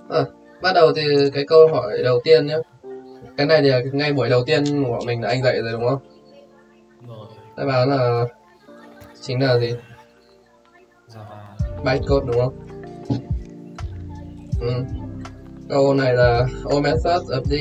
À, bắt đầu thì cái câu hỏi đầu tiên nhé. Cái này thì ngay buổi đầu tiên của mình là anh dạy rồi đúng không? Rồi, Đáp án là chính là gì? Java. Bytecode đúng không? Ừ. Câu này là all methods of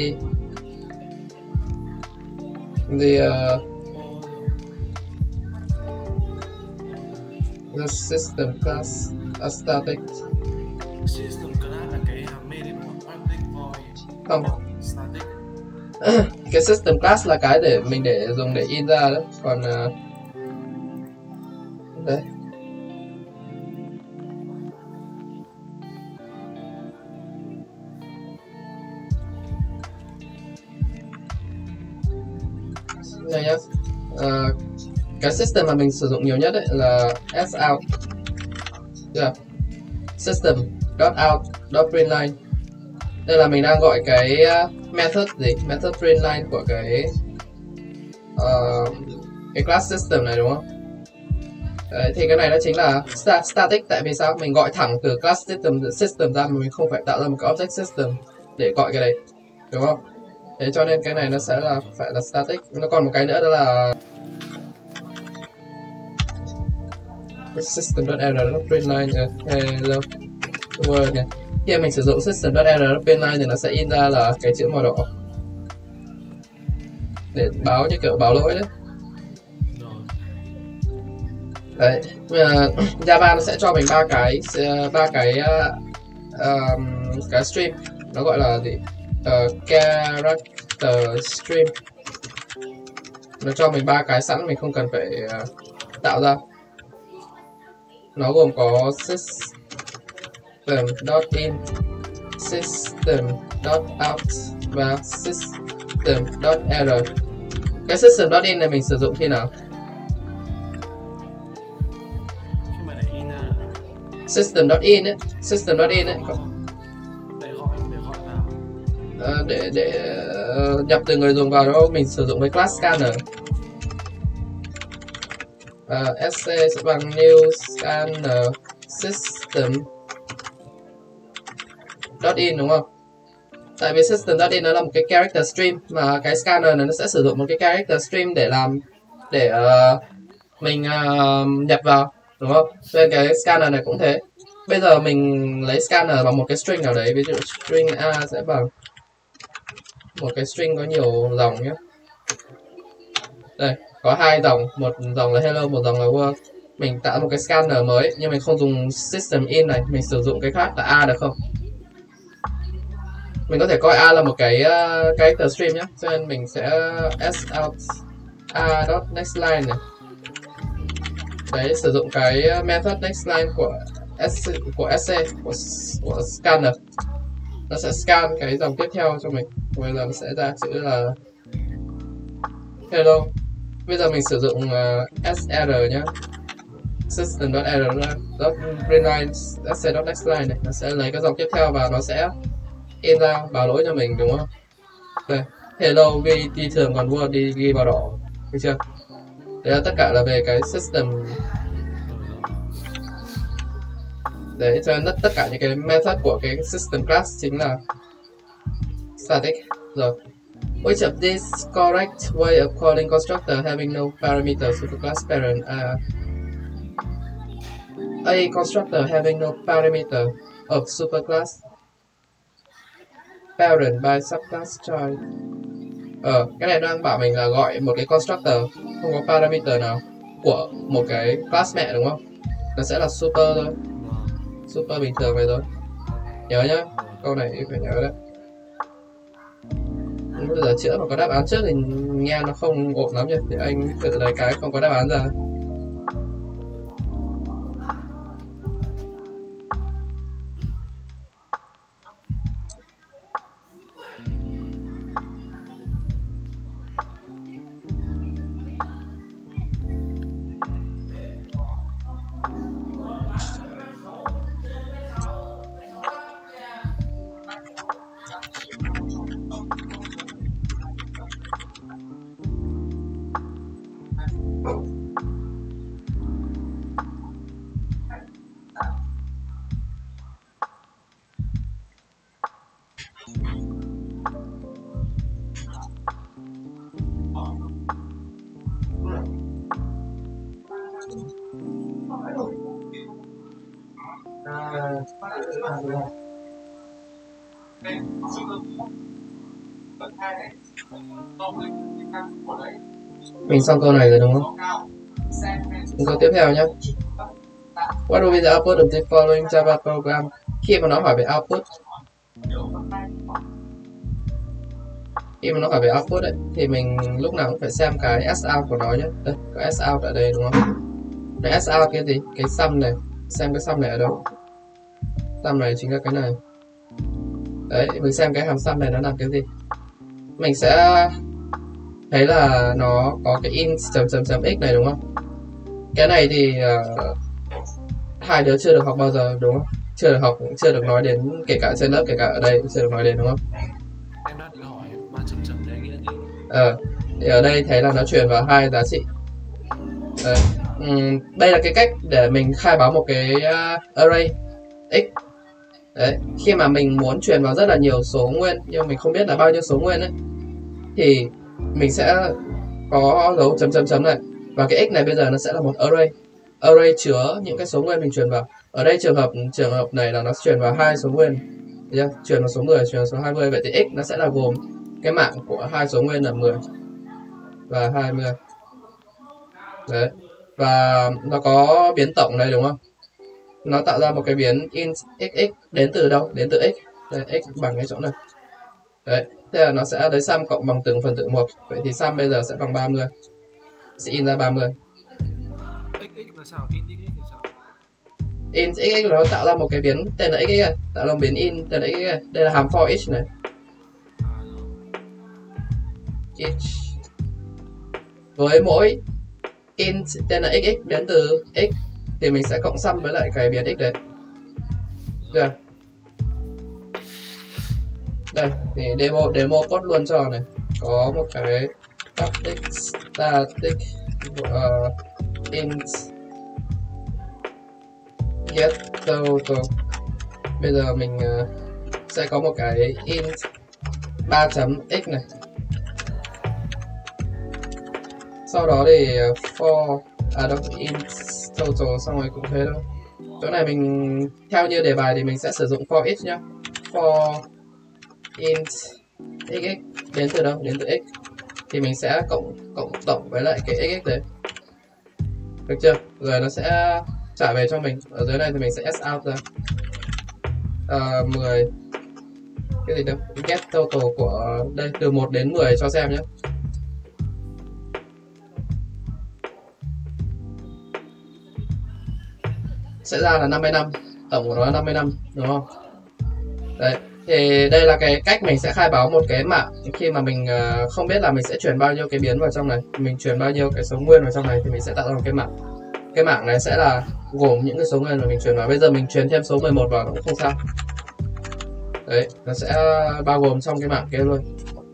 the system class are static. System class là cái hàm main đúng không? Public void Không, static. cái system class là cái để mình dùng để in ra đó. Còn đấy. Này nhá. Cái system mà mình sử dụng nhiều nhất ấy là sout. Yeah. System.out.println. Đây là mình đang gọi cái method gì? Method println của cái class system này đúng không? Đấy, thì cái này nó chính là static. Tại vì sao? Mình gọi thẳng từ class system ra mà mình không phải tạo ra một cái object system để gọi cái đấy, đúng không? Thế cho nên cái này nó sẽ là phải là static. Nó còn một cái nữa đó là system.error println hello world này. Khi mình sử dụng system.error println thì nó sẽ in ra là cái chữ màu đỏ để báo, như kiểu báo lỗi đấy. Đấy, Java nó sẽ cho mình cái stream, nó gọi là gì? Character stream. Nó cho mình 3 cái sẵn, mình không cần phải tạo ra. Nó gồm có system.in, system.out và system.error. Cái system.in này mình sử dụng khi nào? System.in ấy, để nhập từ người dùng vào đó, mình sử dụng với class scanner. Sc sẽ bằng new scanner system.in đúng không? Tại vì system.in nó là một cái character stream, mà cái scanner này nó sẽ sử dụng một cái character stream để mình nhập vào, đúng không? Nên cái scanner này cũng thế. Bây giờ mình lấy scanner bằng một cái string nào đấy, ví dụ string A sẽ bằng một cái string có nhiều dòng nhé. Đây, có 2 dòng, một dòng là hello, một dòng là world. Mình tạo một cái scanner mới, nhưng mình không dùng system in này, mình sử dụng cái khác là A được không? Mình có thể coi A là một cái character stream nhé, cho nên mình sẽ sout a.nextLine này. Đấy, sử dụng cái method nextLine của scanner. Nó sẽ scan cái dòng tiếp theo cho mình. Bây giờ nó sẽ ra chữ là hello. Bây giờ mình sử dụng sr nhé, system.error.println sc.nextLine này, nó sẽ lấy cái dòng tiếp theo và nó sẽ in ra báo lỗi cho mình, đúng không? Đây, hello ghi thường, còn world đi ghi vào đỏ, được chưa? Đấy là tất cả là về cái system. Đấy, cho nên tất cả những cái method của cái system class chính là static. Rồi, which of these correct way of calling constructor having no parameter superclass parent? A constructor having no parameter of superclass parent by subclass child. Cái này đang bảo mình là gọi một cái constructor không có parameter nào của một cái class mẹ, đúng không? Nó sẽ là super thôi, super bình thường vậy thôi. Nhớ nhá, câu này phải nhớ đấy. Bây giờ chữa mà có đáp án trước thì nghe nó không ổn lắm nhỉ. Để anh tự lấy cái không có đáp án ra. Mình xong câu này rồi đúng không? Mình câu tiếp theo nhé. What will be the output of the following Java program? Khi mà nó hỏi về output ấy, thì mình lúc nào cũng phải xem cái sout của nó nhé. Đây, có sout ở đây đúng không? Cái sout cái gì? Cái sum này. Xem cái sum này ở đâu? Sum này chính là cái này. Đấy, mình xem cái hàm sum này nó làm cái gì. Mình sẽ thấy là nó có cái in chấm x này đúng không? Cái này thì hai đứa chưa được học bao giờ đúng không? Chưa được học, chưa được nói đến, kể cả trên lớp, kể cả ở đây cũng chưa được nói đến đúng không? Em đang định hỏi 3 chấm đấy nghĩa gì? Thì ở đây thấy là nó truyền vào hai giá trị. Đấy. Đây là cái cách để mình khai báo một cái array x. Đấy. Khi mà mình muốn truyền vào rất là nhiều số nguyên nhưng mình không biết là bao nhiêu số nguyên ấy, thì mình sẽ có dấu chấm này, và cái x này bây giờ nó sẽ là một array chứa những cái số nguyên mình truyền vào. Ở đây trường hợp này là nó truyền vào hai số nguyên, truyền vào số 10, truyền vào số 20. Vậy thì x nó sẽ là gồm cái mạng của hai số nguyên là 10 và 20. Đấy. Và nó có biến tổng đây đúng không? Nó tạo ra một cái biến int xx đến từ đâu? Đến từ x. Đây, x bằng cái chỗ này. Đấy. Thế là nó sẽ lấy sum cộng bằng từng phần tử một. Vậy thì sum bây giờ sẽ bằng 30. Sẽ in ra 30. Xx là sao? In xx là sao? In xx nó tạo ra một cái biến tên là xx này. Tạo ra một biến in tên là xx này. Đây là hàm for each này. Each. Với mỗi int tên là xx biến từ x thì mình sẽ cộng sum với lại cái biến x đấy. Được. Đây thì demo code luôn cho này. Có một cái static int get total. Bây giờ mình sẽ có một cái int 3.x này. Sau đó thì for int total, xong rồi cũng thế thôi. Chỗ này mình theo như đề bài thì mình sẽ sử dụng for each nhá. For int xx đến từ đâu? Đến từ x. Thì mình sẽ cộng tổng với lại cái xx đấy. Được chưa? Rồi nó sẽ trả về cho mình. Ở dưới này thì mình sẽ sout ra 10 cái gì đâu? Get total của đây từ 1 đến 10 cho xem nhé. Sẽ ra là 55, tổng của nó là 55 đúng không? Đấy, thì đây là cái cách mình sẽ khai báo một cái mạng khi mà mình không biết là mình sẽ chuyển bao nhiêu cái biến vào trong này, mình chuyển bao nhiêu cái số nguyên vào trong này thì mình sẽ tạo ra một cái mạng. Cái mạng này sẽ là gồm những cái số nguyên mà mình chuyển vào. Bây giờ mình chuyển thêm số 11 vào cũng không sao. Đấy, nó sẽ bao gồm trong cái mạng kia luôn.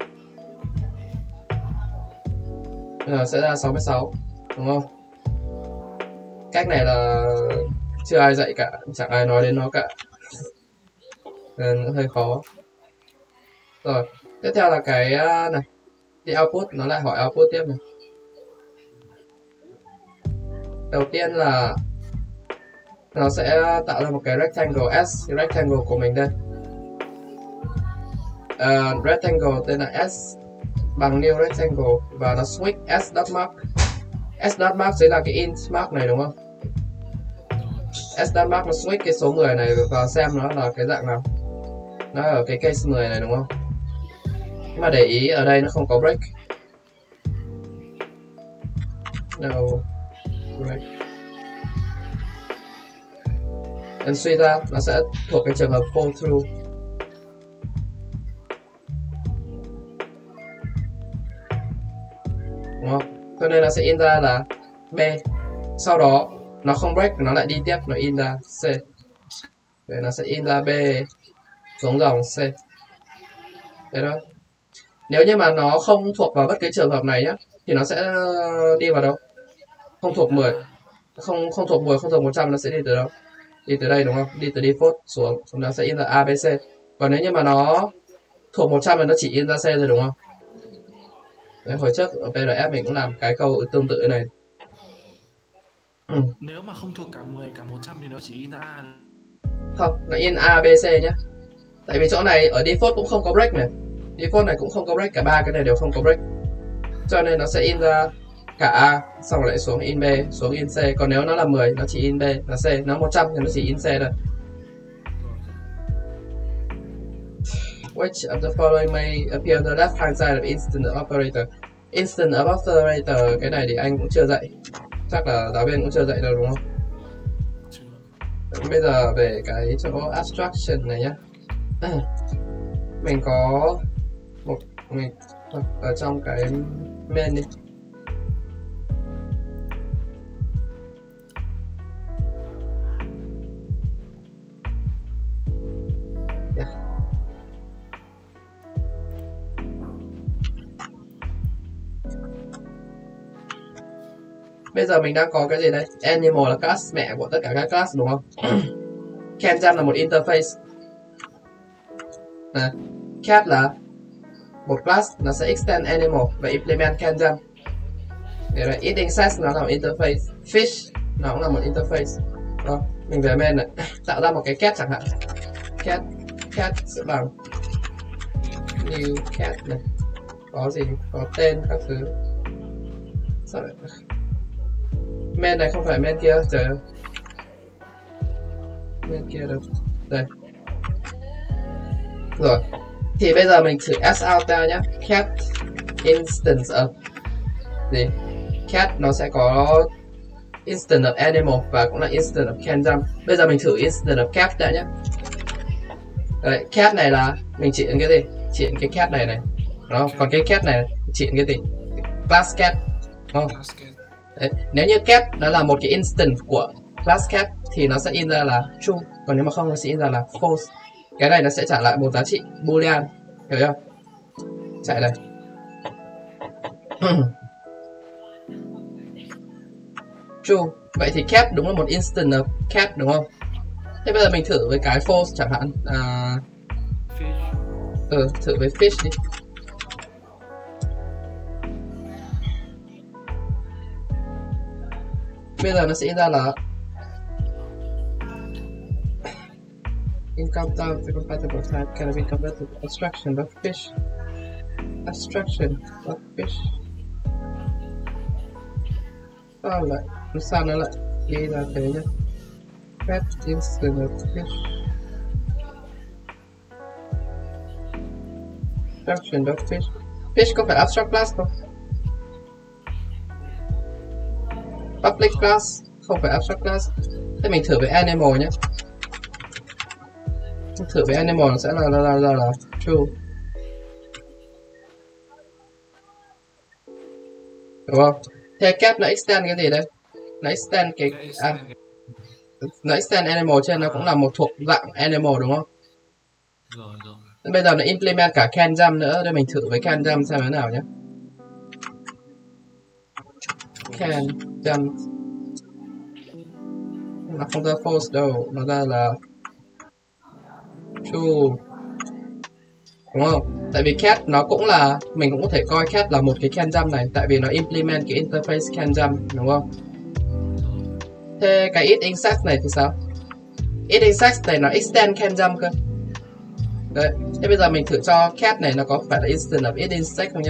Bây giờ sẽ ra 66 đúng không? Cách này là chưa ai dạy cả, chẳng ai nói đến nó cả, nên hơi khó. Rồi, tiếp theo là cái này, thì output, nó lại hỏi output tiếp này. Đầu tiên là nó sẽ tạo ra một cái rectangle S, cái rectangle của mình đây. Rectangle tên là S bằng new rectangle và nó switch s.mark. S.mark chính là cái int mark này đúng không? S.mark nó switch cái số 10 này vào xem nó là cái dạng nào. Nó ở cái case 10 này đúng không? Nhưng mà để ý ở đây nó không có break. No break. Nên suy ra nó sẽ thuộc cái trường hợp fall through. Đúng không? Cho nên nó sẽ in ra là B. Sau đó nó không break, nó lại đi tiếp, nó in ra C. Vậy nó sẽ in ra B xuống dòng C. Thế đó. Nếu như mà nó không thuộc vào bất cứ trường hợp này nhá, thì nó sẽ đi vào đâu? Không thuộc 10. Không thuộc 10, không thuộc 100, nó sẽ đi từ đâu? Đi từ đây đúng không? Đi từ default xuống, nó sẽ in ra A, B, C. Còn nếu như mà nó thuộc 100 thì nó chỉ in ra C rồi đúng không? Đấy, hồi trước ở PDF mình cũng làm cái câu tương tự này. Nếu mà không thuộc cả 10 cả 100 thì nó chỉ in ra A. Không, nó in A, B, C nhé. Tại vì chỗ này ở default cũng không có break này. Default này cũng không có break, cả ba cái này đều không có break. Cho nên nó sẽ in ra cả A, xong rồi lại xuống in B, xuống in C. Còn nếu nó là 10, nó chỉ in B, là C. Nó 100 thì nó chỉ in C thôi. Which of the following may appear on the left hand side of instant operator? Instant operator, cái này thì anh cũng chưa dạy. Chắc là giáo viên cũng chưa dạy đâu đúng không? Bây giờ về cái chỗ abstraction này nhá. Mình có mình ở trong cái main đi. Bây giờ mình đang có cái gì đây? Animal là class mẹ của tất cả các class đúng không? CanJam là một interface. Cat là một class, nó sẽ extend animal và implement CanJam. Để là eating sex nó là một interface. Fish nó cũng là một interface. Đó. Mình về main này, tạo ra một cái cat chẳng hạn. Cat sẽ bằng new cat này. Có gì? Có tên các thứ. Sao lại main này không phải main kia, trời ơi. Main kia đâu. Đây. Rồi. Thì bây giờ mình thử s out ra nhá. Cat instance of gì? Cat nó sẽ có instance of animal và cũng là instance of CanJam. Bây giờ mình thử instance of cat đã nhá. Đấy, cat này là mình chỉ cái gì? Chỉ cái cat này này. Đó, còn cái cat này chỉ cái gì? Class cat. Đúng không? Đấy. Nếu như cat nó là một cái instance của class cat thì nó sẽ in ra là true, còn nếu mà không nó sẽ in ra là false. Cái này nó sẽ trả lại một giá trị boolean, hiểu không? Chạy đây. True. Vậy thì cat đúng là một instance of cat đúng không? Thế bây giờ mình thử với cái false chẳng hạn. Thử với fish đi. Bây giờ nó sẽ ra là incompatible type cannot be converted to abstraction of fish. Abstraction of fish. Sao nó lại ghi ra thế nhá? Cat instance of fish. Abstraction of fish. Fish có phải abstract class không? Public class không phải abstract class. Thế mình thử với animal nhé. Thử với animal nó sẽ là true. Đúng không? Thế cat nó extend cái gì đây? Nó extend cái nó extend animal cho nên nó cũng là một thuộc dạng animal đúng không? Rồi. Bây giờ nó implement cả CanJam nữa, để mình thử với CanJam xem thế nào nhé. CanJam nó không ra false đâu, nó ra là true đúng không? Tại vì cat nó cũng là, mình cũng có thể coi cat là một cái CanJam này, tại vì nó implement cái interface CanJam đúng không? Thế cái it insect này thì sao? It insect này nó extend CanJam cơ. Đấy. Thế bây giờ mình thử cho cat này nó có phải là instance of it insect không nhé?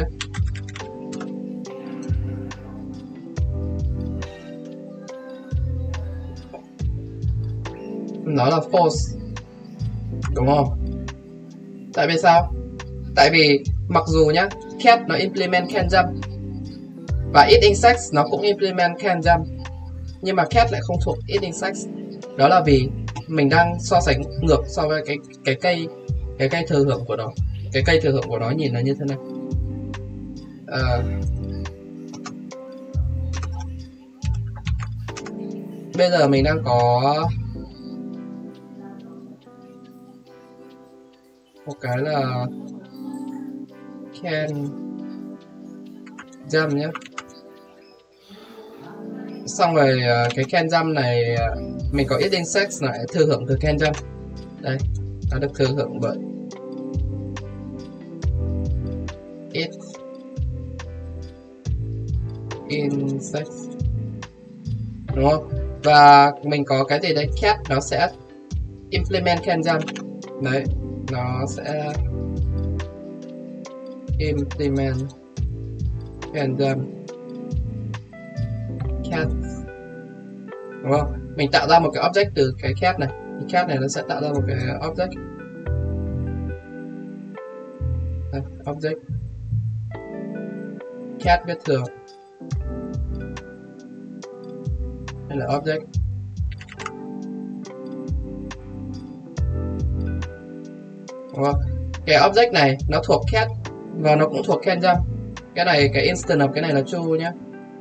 Nó là false đúng không? Tại vì sao? Tại vì mặc dù nhá, cat nó implement CanJam và it insects nó cũng implement CanJam, nhưng mà cat lại không thuộc it insects. Đó là vì mình đang so sánh ngược so với cái cây thừa hưởng của nó. Cái cây thừa hưởng của nó nhìn nó như thế này. Bây giờ mình đang có một cái là CanJam nhé. Xong rồi cái CanJam này mình có it insects lại thừa hưởng từ CanJam. Đây, nó được thừa hưởng bởi it insects đúng không? Và mình có cái gì đây? Cat nó sẽ implement can jump. Đấy, nó sẽ implement can jump cat, đúng không? Mình tạo ra một cái object từ cái cat này. Cái cat này nó sẽ tạo ra một cái object. Đây, object cat viết thường. Đây là object. Đúng không? Cái object này nó thuộc cat và nó cũng thuộc can jump. Cái này, cái instance of cái này là true nhé.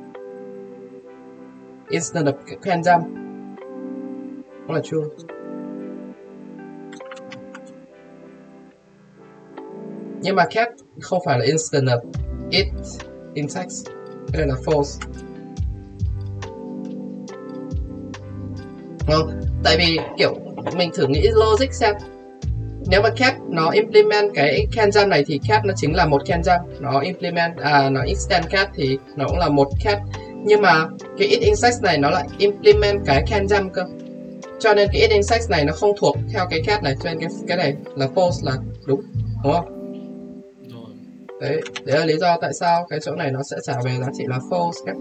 Instance of can jump nó là true. Nhưng mà cat không phải là instance of it index. Cái này là false. Không? Tại vì kiểu mình thử nghĩ logic xem. Nếu mà cat nó implement cái can jump này thì cat nó chính là một can jump. Nó implement, nó extend cat thì nó cũng là một cat. Nhưng mà cái it index này nó lại implement cái can jump cơ. Cho nên cái it index này nó không thuộc theo cái cat này. Cho nên cái này là false, là đúng. Đúng không? Đấy là lý do tại sao cái chỗ này nó sẽ trả về giá trị là false nhé.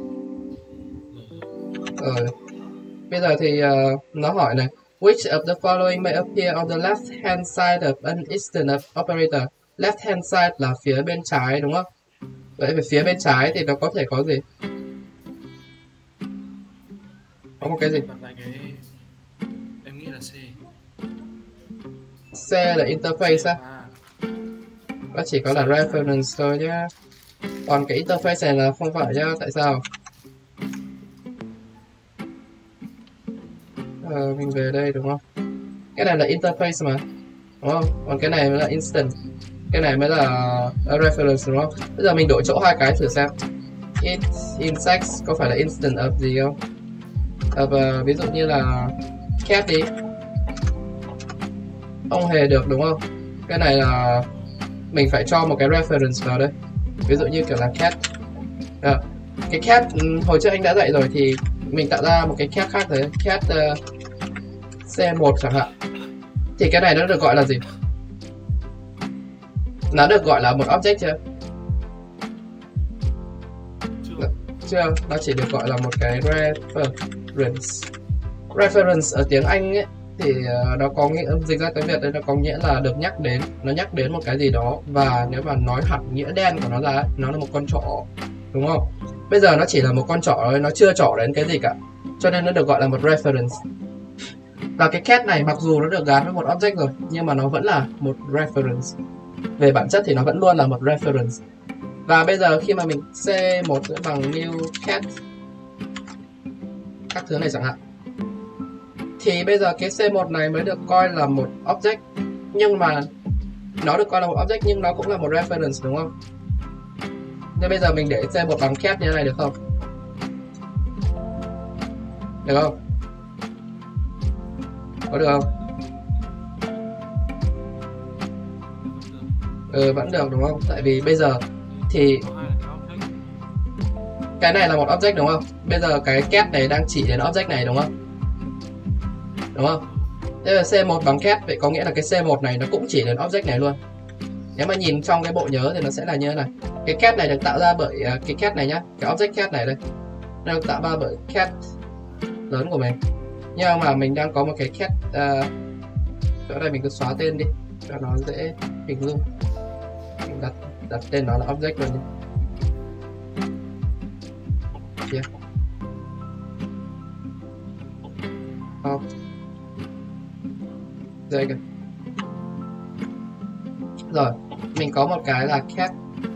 Bây giờ thì nó hỏi này, which of the following may appear on the left hand side of an instance operator? Left hand side là phía bên trái đúng không? Vậy về phía bên trái thì nó có thể có gì? Có một cái gì? Em nghĩ là C. C là interface á? Nó chỉ có là reference thôi nhá. Còn cái interface này là không phải nhá. Tại sao? Mình về đây đúng không? Cái này là interface mà, đúng không? Còn cái này mới là instant. Cái này mới là reference đúng không? Bây giờ mình đổi chỗ hai cái thử xem. It index có phải là instant of gì không? Ví dụ như là cat đi. Không hề được đúng không? Cái này là mình phải cho một cái reference vào đây. Ví dụ như kiểu là cat. Cái cat hồi trước anh đã dạy rồi thì mình tạo ra một cái cat khác rồi. Cat C1 chẳng hạn. Thì cái này nó được gọi là gì? Nó được gọi là một object chưa? Chưa, nó chỉ được gọi là một cái reference. Reference ở tiếng Anh ấy thì nó có nghĩa, dịch ra tiếng Việt đây nó có nghĩa là được nhắc đến, nó nhắc đến một cái gì đó. Và nếu mà nói hẳn nghĩa đen của nó ra ấy, nó là một con trỏ, đúng không? Bây giờ nó chỉ là một con trỏ thôi, nó chưa trỏ đến cái gì cả, cho nên nó được gọi là một reference. Và cái cat này mặc dù nó được gắn với một object rồi nhưng mà nó vẫn là một reference. Về bản chất thì nó vẫn luôn là một reference. Và bây giờ khi mà mình C1 sẽ bằng new cat các thứ này chẳng hạn, thì bây giờ cái C1 này mới được coi là một object. Nhưng mà nó được coi là một object nhưng nó cũng là một reference đúng không? Nên bây giờ mình để C1 bằng cat như thế này được không? Được không? Có được không? Vẫn được đúng không? Tại vì bây giờ thì cái này là một object đúng không? Bây giờ cái cat này đang chỉ đến object này đúng không? Đúng không? Thế là C1 bằng cat, vậy có nghĩa là cái C1 này nó cũng chỉ đến object này luôn. Nếu mà nhìn trong cái bộ nhớ thì nó sẽ là như thế này. Cái cat này được tạo ra bởi cái cat này nhá, cái object cat này đây. Nó được tạo ra bởi cat lớn của mình. Nhưng mà mình đang có một cái cat chỗ này mình cứ xóa tên đi cho nó dễ hình dung. Mình đặt tên nó là object luôn nhé. Yeah. Đây kìa. Rồi, mình có một cái là cat.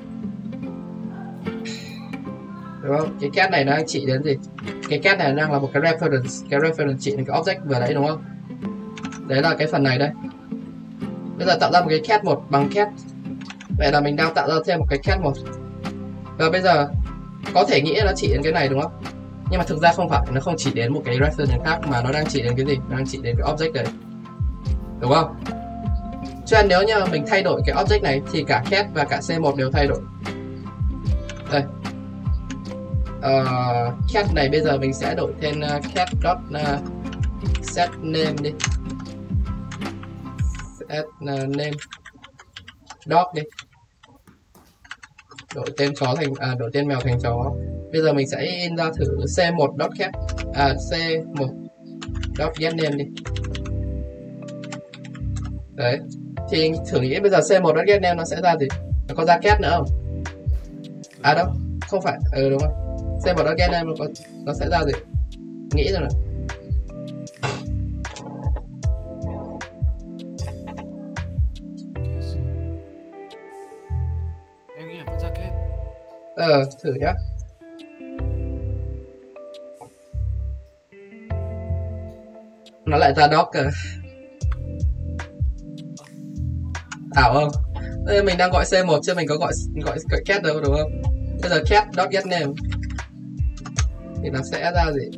Đúng không? Cái cat này nó đang chỉ đến gì? Cái cat này đang là một cái reference. Cái reference chỉ đến cái object vừa đấy đúng không? Đấy là cái phần này đây. Bây giờ tạo ra một cái cat 1 bằng cat. Vậy là mình đang tạo ra thêm một cái cat 1. Và bây giờ có thể nghĩ nó chỉ đến cái này đúng không? Nhưng mà thực ra không phải, nó không chỉ đến một cái reference khác mà nó đang chỉ đến cái gì? Nó đang chỉ đến cái object đấy. Đúng không? Cho nên nếu như mình thay đổi cái object này thì cả cat và cả C1 đều thay đổi. Đây. Cat này bây giờ mình sẽ đổi tên cat.set name đi. add name dog đi, đổi tên chó thành đổi tên mèo thành chó. Bây giờ mình sẽ in ra thử c1.cat c1.getName đi. Đấy, thì thử nghĩ bây giờ c1.getName nó sẽ ra gì? Nó có ra cat nữa không? À đâu, không phải, đúng không? c1.getName nó sẽ ra gì? Nghĩ rồi này. Em nghĩ là vẫn ra cat. Thử nhá. Nó lại ra dog cơ. Ảo không? Đây mình đang gọi C1 chứ mình có gọi cat đâu đúng không? Bây giờ cat.getName thì nó sẽ ra gì?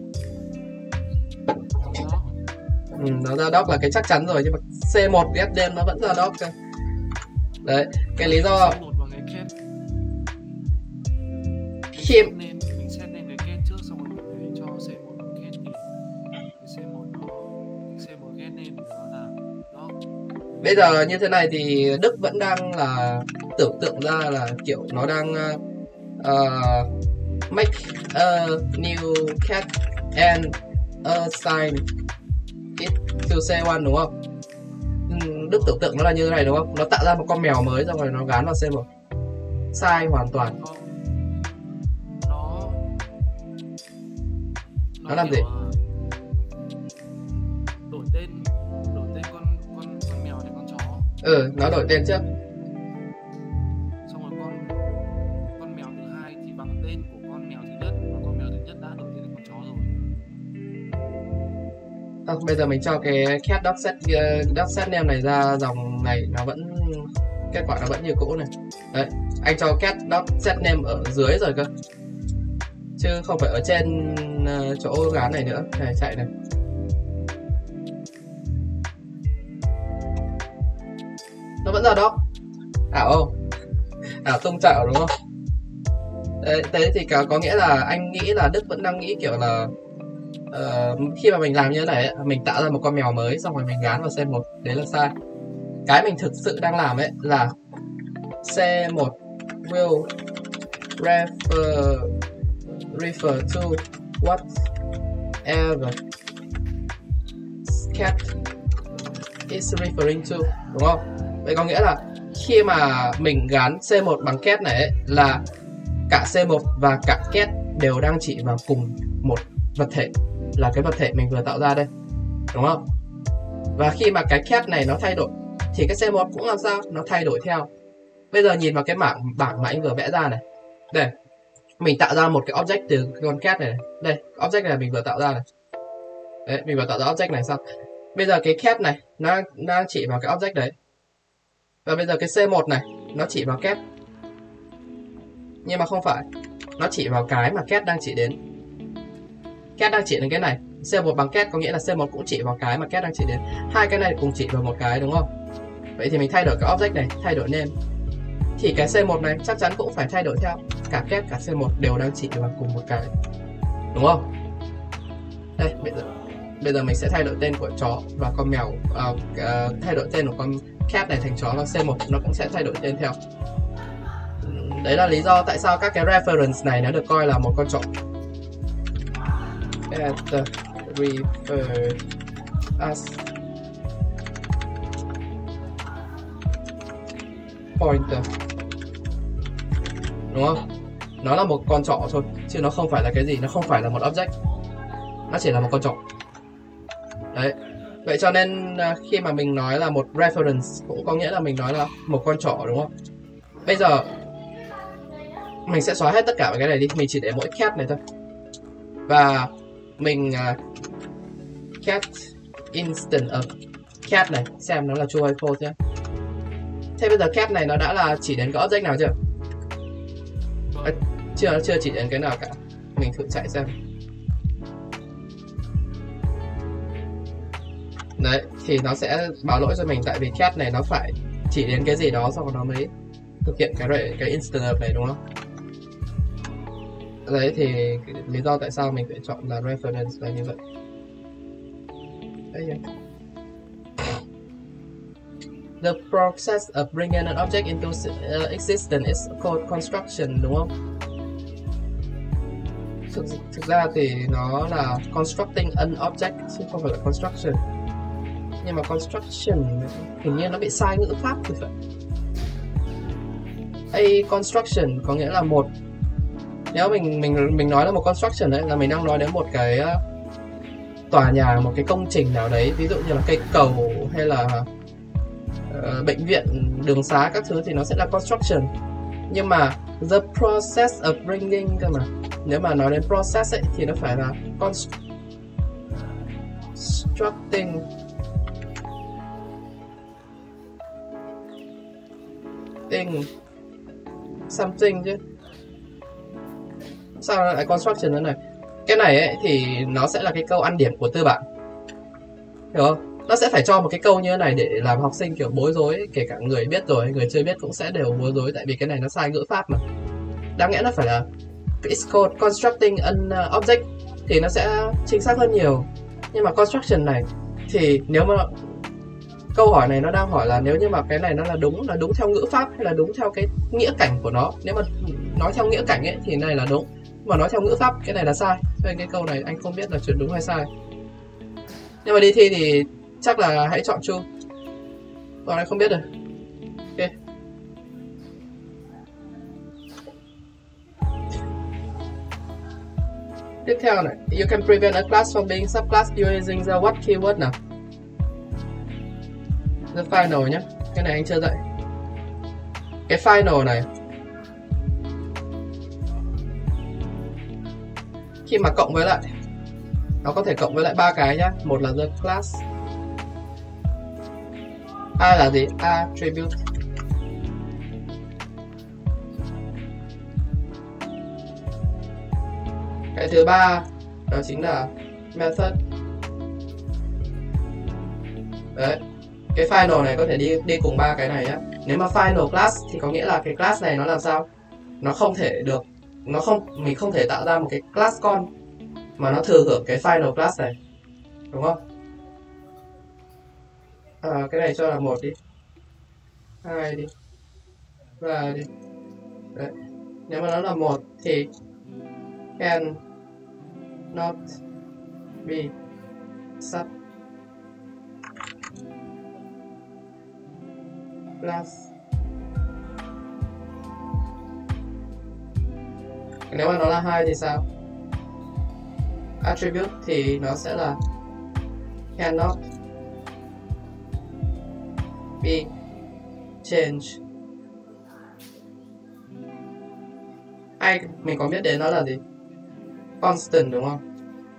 Nó ra dog là cái chắc chắn rồi, nhưng mà C1.getName nó vẫn ra dog cơ. Đấy, cái lý do khi mình set name cái cat trước xong rồi mình cho C1 cat thì C1 get name nó là đó. Bây giờ như thế này thì Đức vẫn đang là tưởng tượng ra là kiểu nó đang make a new cat and assign it to C1 đúng không? Đức tưởng tượng nó là như thế này đúng không? Nó tạo ra một con mèo mới xong rồi nó gán vào C1. Sai hoàn toàn. Nó làm gì? Đổi tên con mèo thành con chó. Nó đổi tên trước. Xong rồi con mèo thứ hai thì bằng tên của con mèo thứ nhất, và con mèo thứ nhất đã đổi tên thành con chó rồi. Bây giờ mình cho cái cat.set name này ra dòng này, nó vẫn kết quả nó vẫn như cũ này. Đấy, anh cho cat.set name ở dưới rồi cơ, chứ không phải ở trên chỗ gán này nữa. Này, chạy này. Nó vẫn ra đó. Ảo không? Ảo tung chảo đúng không? Đấy, thế thì có nghĩa là anh nghĩ là Đức vẫn đang nghĩ kiểu là khi mà mình làm như thế này ấy, mình tạo ra một con mèo mới xong rồi mình gán vào C1. Đấy là sai. Cái mình thực sự đang làm ấy là C1 will refer to whatever cat is referring to, đúng không? Vậy có nghĩa là khi mà mình gắn C1 bằng cat này ấy, là cả C1 và cả cat đều đang chỉ vào cùng một vật thể, là cái vật thể mình vừa tạo ra đây, đúng không? Và khi mà cái cat này nó thay đổi thì cái C1 cũng làm sao? Nó thay đổi theo. Bây giờ nhìn vào cái bảng mà anh vừa vẽ ra này. Đây, mình tạo ra một cái object từ con cat này. Đây, object này mình vừa tạo ra này. Đấy, mình vừa tạo ra object này xong. Bây giờ cái cat này nó đang chỉ vào cái object đấy. Và bây giờ cái C1 này nó chỉ vào cat. Nhưng mà không phải, nó chỉ vào cái mà cat đang chỉ đến. Cat đang chỉ đến cái này. C1 bằng cat có nghĩa là C1 cũng chỉ vào cái mà cat đang chỉ đến. Hai cái này cùng chỉ vào một cái, đúng không? Vậy thì mình thay đổi cái object này, thay đổi name, thì cái C1 này chắc chắn cũng phải thay đổi theo. Cả cat cả C1 đều đang chỉ vào cùng một cái, đúng không? Đây, bây giờ mình sẽ thay đổi tên của chó và con mèo, thay đổi tên của con cat này thành chó, và C1 nó cũng sẽ thay đổi tên theo. Đấy là lý do tại sao các cái reference này nó được coi là một con chó. Refer as pointer, đúng không? Nó là một con trỏ thôi, chứ nó không phải là cái gì, nó không phải là một object, nó chỉ là một con trỏ. Đấy, vậy cho nên khi mà mình nói là một reference cũng có nghĩa là mình nói là một con trỏ, đúng không? Bây giờ mình sẽ xóa hết tất cả cái này đi, mình chỉ để mỗi cat này thôi. Và mình cat instant of cat này, xem nó là true hay false nhé. Thế bây giờ cat này nó đã là chỉ đến cái object nào chưa? Chưa chỉ đến cái nào cả. Mình thử chạy xem. Đấy, thì nó sẽ báo lỗi cho mình, tại vì cat này nó phải chỉ đến cái gì đó xong rồi nó mới thực hiện cái instant of này, đúng không? Đấy thì lý do tại sao mình phải chọn là reference là như vậy. Đấy. The process of bringing an object into existence is called construction, đúng không? Thực ra thì nó là constructing an object chứ không phải là construction. Nhưng mà construction hình như nó bị sai ngữ pháp thì phải. A construction có nghĩa là một. Nếu mình nói là một construction đấy là mình đang nói đến một cái tòa nhà, một cái công trình nào đấy, ví dụ như là cây cầu hay là bệnh viện, đường xá các thứ thì nó sẽ là construction. Nhưng mà the process of bringing cơ mà. Nếu mà nói đến process ấy thì nó phải là constructing something chứ. Sao nó lại construction thế này? Cái này ấy thì nó sẽ là cái câu ăn điểm của tư bản, hiểu không? Nó sẽ phải cho một cái câu như thế này để làm học sinh kiểu bối rối, kể cả người biết rồi, người chưa biết cũng sẽ đều bối rối, tại vì cái này nó sai ngữ pháp mà. Đáng lẽ nó phải là it's called constructing an object thì nó sẽ chính xác hơn nhiều. Nhưng mà construction này thì nếu mà câu hỏi này nó đang hỏi là nếu như mà cái này nó là đúng theo ngữ pháp hay là đúng theo cái nghĩa cảnh của nó. Nếu mà nói theo nghĩa cảnh ấy thì này là đúng, mà nói theo ngữ pháp cái này là sai. Nên cái câu này anh không biết là chuyện đúng hay sai. Nhưng mà đi thi thì chắc là hãy chọn true. Còn anh không biết rồi. Ok. Tiếp theo này, you can prevent a class from being subclass using the what keyword nào. The final nhé, cái này anh chưa dạy. Cái final này khi mà cộng với lại, nó có thể cộng với lại ba cái nhá. Một là the class, hai là gì? Attribute. Cái thứ ba đó chính là method. Đấy, cái final này có thể đi cùng ba cái này nhá. Nếu mà final class thì có nghĩa là cái class này nó làm sao? Nó không thể được, mình không thể tạo ra một cái class con mà nó thừa hưởng cái final class này, đúng không? Cái này cho là 1 đi, 2 đi, 3 đi. Đấy. Nếu mà nó là 1 thì can not be sub class. Nếu mà nó là 2 thì sao? Attribute thì nó sẽ là cannot be changed. Hay mình có biết đến nó là gì? Constant, đúng không?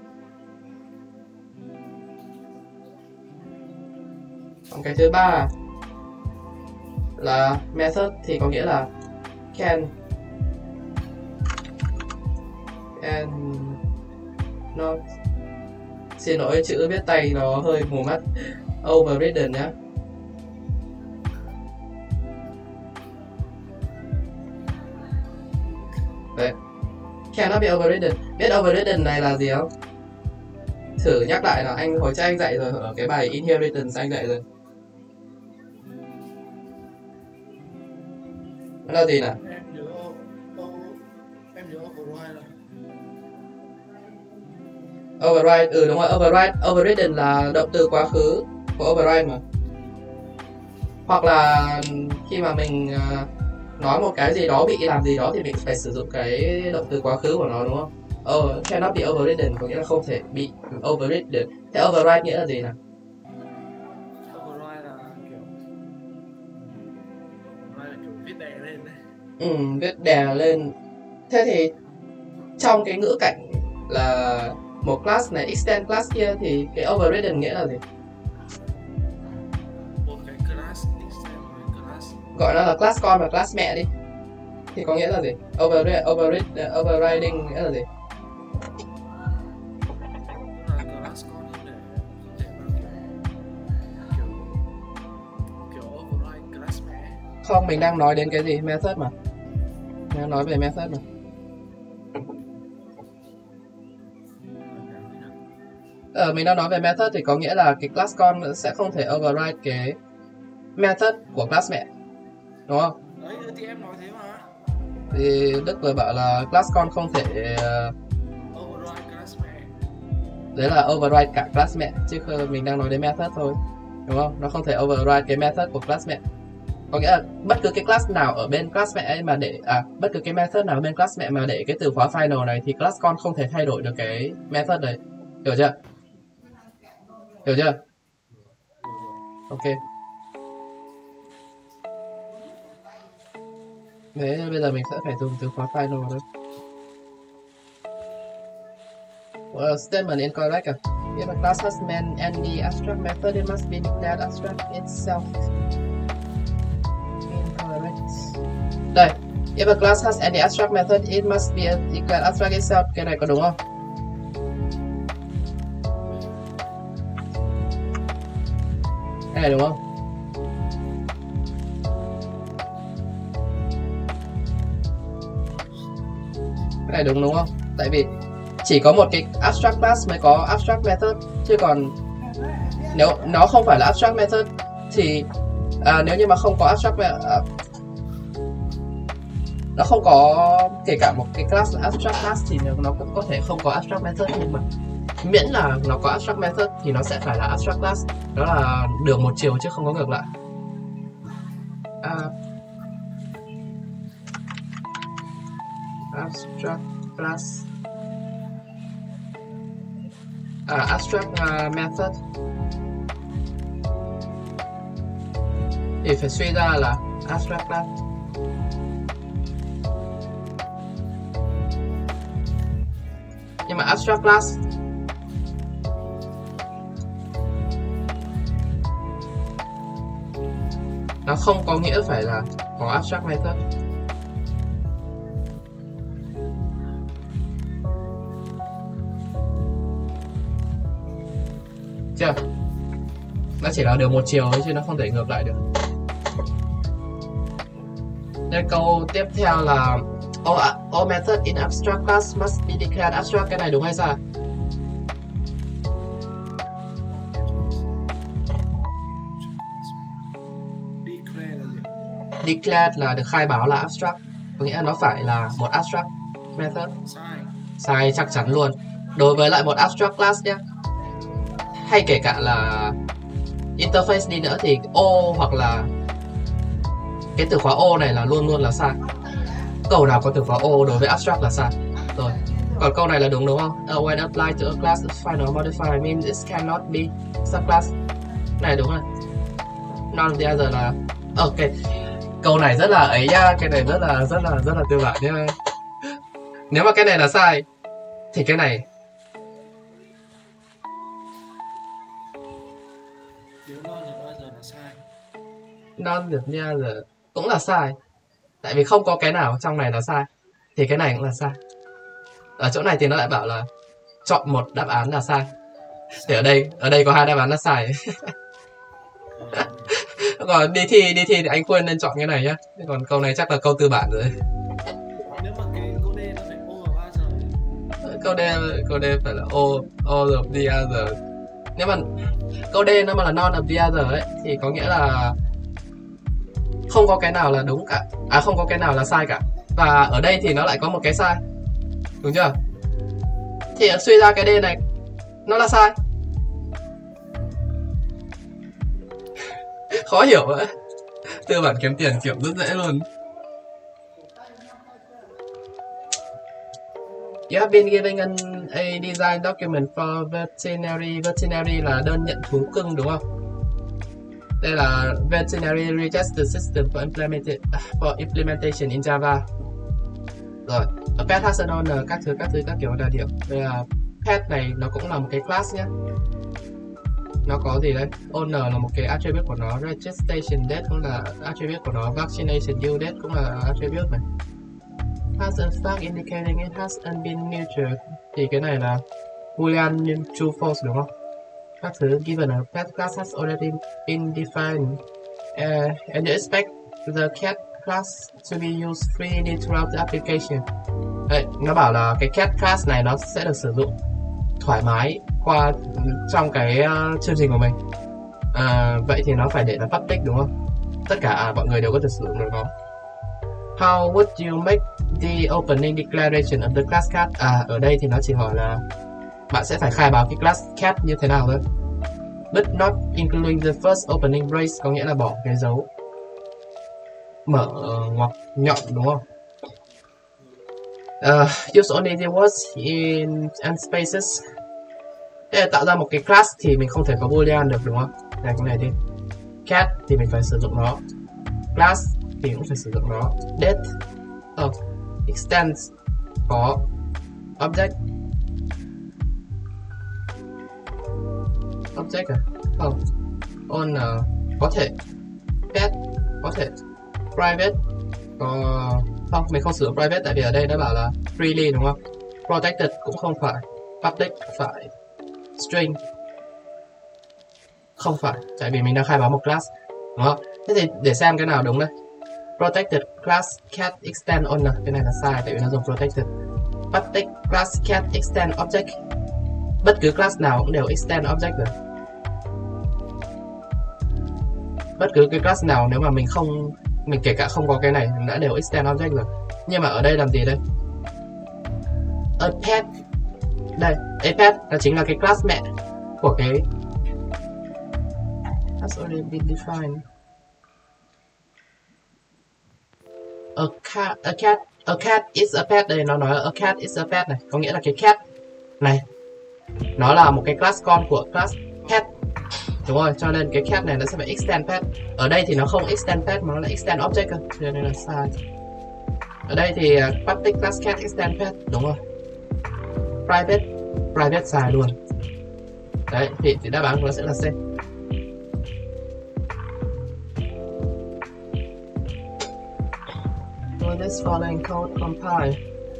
Còn cái thứ ba là method thì có nghĩa là can not, xin lỗi chữ viết tay nó hơi mù mắt, overridden nhá. Đấy, cannot be overridden. Biết overridden này là gì không? Thử nhắc lại là anh hồi trước anh dạy rồi, ở cái bài inheritance anh dạy rồi. Nó là gì nào? Em nhớ override rồi. Override, đúng rồi, overridden là động từ quá khứ của override mà. Hoặc là khi mà mình nói một cái gì đó bị làm gì đó thì mình phải sử dụng cái động từ quá khứ của nó, đúng không? Cannot be overridden có nghĩa là không thể bị overridden. Thế override nghĩa là gì nào? Override là kiểu viết đè lên đấy. Viết đè lên. Thế thì trong cái ngữ cảnh là một class này extend class kia thì cái overridden nghĩa là gì? Một cái class extend một class. Gọi nó là class con và class mẹ đi. Thì có nghĩa là gì? Overriding nghĩa là gì? Class con để không thể mà kiểu override class mẹ. Không, mình đang nói đến cái gì? Method mà. Mình đang nói về method mà. Mình đang nói về method thì có nghĩa là cái class con sẽ không thể override method của class mẹ, đúng không? Đấy thì em nói thế mà. Thì Đức vừa bảo là class con không thể Override class mẹ. đấy là override cả class mẹ, chứ mình đang nói đến method thôi, đúng không? Nó không thể override cái method của class mẹ. Có nghĩa là bất cứ cái class nào ở bên class mẹ ấy mà để bất cứ cái method nào ở bên class mẹ mà để cái từ khóa final này thì class con không thể thay đổi được cái method đấy. Hiểu chưa? Hiểu chưa? Ok. Thế bây giờ mình sẽ phải dùng từ khóa final thôi. Statement incorrect. If a class has meant any abstract method, it must be declared abstract itself. Incorrect. Đây, if a class has any abstract method, it must be declared abstract itself. Cái này có đúng không? Cái này đúng không? Cái này đúng không? Tại vì chỉ có một cái abstract class mới có abstract method, chứ còn nếu nó không phải là abstract method thì nếu như mà không có abstract nó không có kể cả một cái class là abstract class thì nó cũng có thể không có abstract method, nhưng mà miễn là nó có abstract method thì nó sẽ phải là abstract class. Đó là đường một chiều chứ không có ngược lại. Abstract class abstract method thì phải suy ra là abstract class. Nhưng mà abstract class nó không có nghĩa phải là có abstract method. Chưa? Nó chỉ là đường một chiều thôi chứ nó không thể ngược lại được. Đây câu tiếp theo là all method in abstract class must be declared abstract. Cái này đúng hay sai? Declared là được khai báo là abstract, có nghĩa là nó phải là một abstract method. Sai chắc chắn luôn. Đối với lại một abstract class nhé, hay kể cả là interface đi nữa thì O hoặc là cái từ khóa O này là luôn luôn là sai. Câu nào có từ khóa O đối với abstract là sai. Rồi. Còn câu này là đúng không? When applied to a class, final modifier means it cannot be subclass. Này đúng rồi. None of the other là ok. Câu này rất là ấy nha, cái này rất là cơ bản nha. Nếu mà cái này là sai thì cái này non được nha giờ cũng là sai, tại vì không có cái nào trong này là sai thì cái này cũng là sai. Ở chỗ này thì nó lại bảo là chọn một đáp án là sai, thì ở đây có hai đáp án là sai. Còn đi thi thì anh khuyên nên chọn cái này nhá, còn câu này chắc là câu tư bản rồi. Nếu mà cái câu D nó phải O ở bao giờ? Câu D phải là all of the other. Nếu mà câu D nó mà là none of the other ấy thì có nghĩa là không có cái nào là đúng cả, không có cái nào là sai cả. Và ở đây thì nó lại có một cái sai, đúng chưa? Thì suy ra cái D này nó là sai. Khó hiểu ấy. Tư bản kiếm tiền kiểu rất dễ luôn. You have been given a design document for veterinary. Veterinary là đơn nhận thú cưng đúng không? Đây là veterinary register system for implementation in Java. Rồi, a pet has an owner, các kiểu là điểm. Đây là pet này nó cũng là một cái class nhé. Nó có gì đây? Owner là một cái attribute của nó, registration date cũng là attribute của nó, vaccination due date cũng là attribute này. Has a flag indicating it has been neutered. Thì cái này là boolean true false đúng không? Các thứ given a pet class has already been defined and you expect the cat class to be used freely throughout the application. Đấy, nó bảo là cái cat class này nó sẽ được sử dụng thoải mái qua trong cái chương trình của mình. Vậy thì nó phải để là public đúng không? tất cả mọi người đều có thể sử dụng được nó. How would you make the opening declaration of the class cat? Ở đây thì nó chỉ hỏi là bạn sẽ phải khai báo cái class cat như thế nào thôi. But not including the first opening brace, có nghĩa là bỏ cái dấu mở ngoặc nhọn, đúng không? Use only the words in and spaces. Để tạo ra một cái class thì mình không thể có boolean được, đúng không? Đây, cái này đi. Cat thì mình phải sử dụng nó. Class thì cũng phải sử dụng nó. Date extends có object. Object à? Không. On có thể. Pet có thể. Private không, mình không sử dụng private tại vì ở đây nó bảo là freely, đúng không? Protected cũng không phải. Public phải. String không phải, tại vì mình đang khai báo một class, đúng không? Thế thì để xem cái nào đúng đây. Protected class cat extend on, cái này là sai tại vì nó dùng protected. Public class cat extend object, bất cứ class nào cũng đều extend object rồi. Bất cứ cái class nào nếu mà mình kể cả không có cái này đã đều extend object rồi. Nhưng mà ở đây làm gì đây? A pet, đây, a pet là chính là cái class mẹ của cái has already been defined. A cat is a pet, đây nó nói là a cat is a pet này, có nghĩa là cái cat này nó là một cái class con của class pet, đúng rồi, cho nên cái cat này nó sẽ phải extend pet. Ở đây thì nó không extend pet mà nó là extend object cơ, cho nên là sai. Ở đây thì public class cat extend pet, đúng rồi. Private sai luôn. Đấy, thì đáp án của nó sẽ là C. For this following code compile.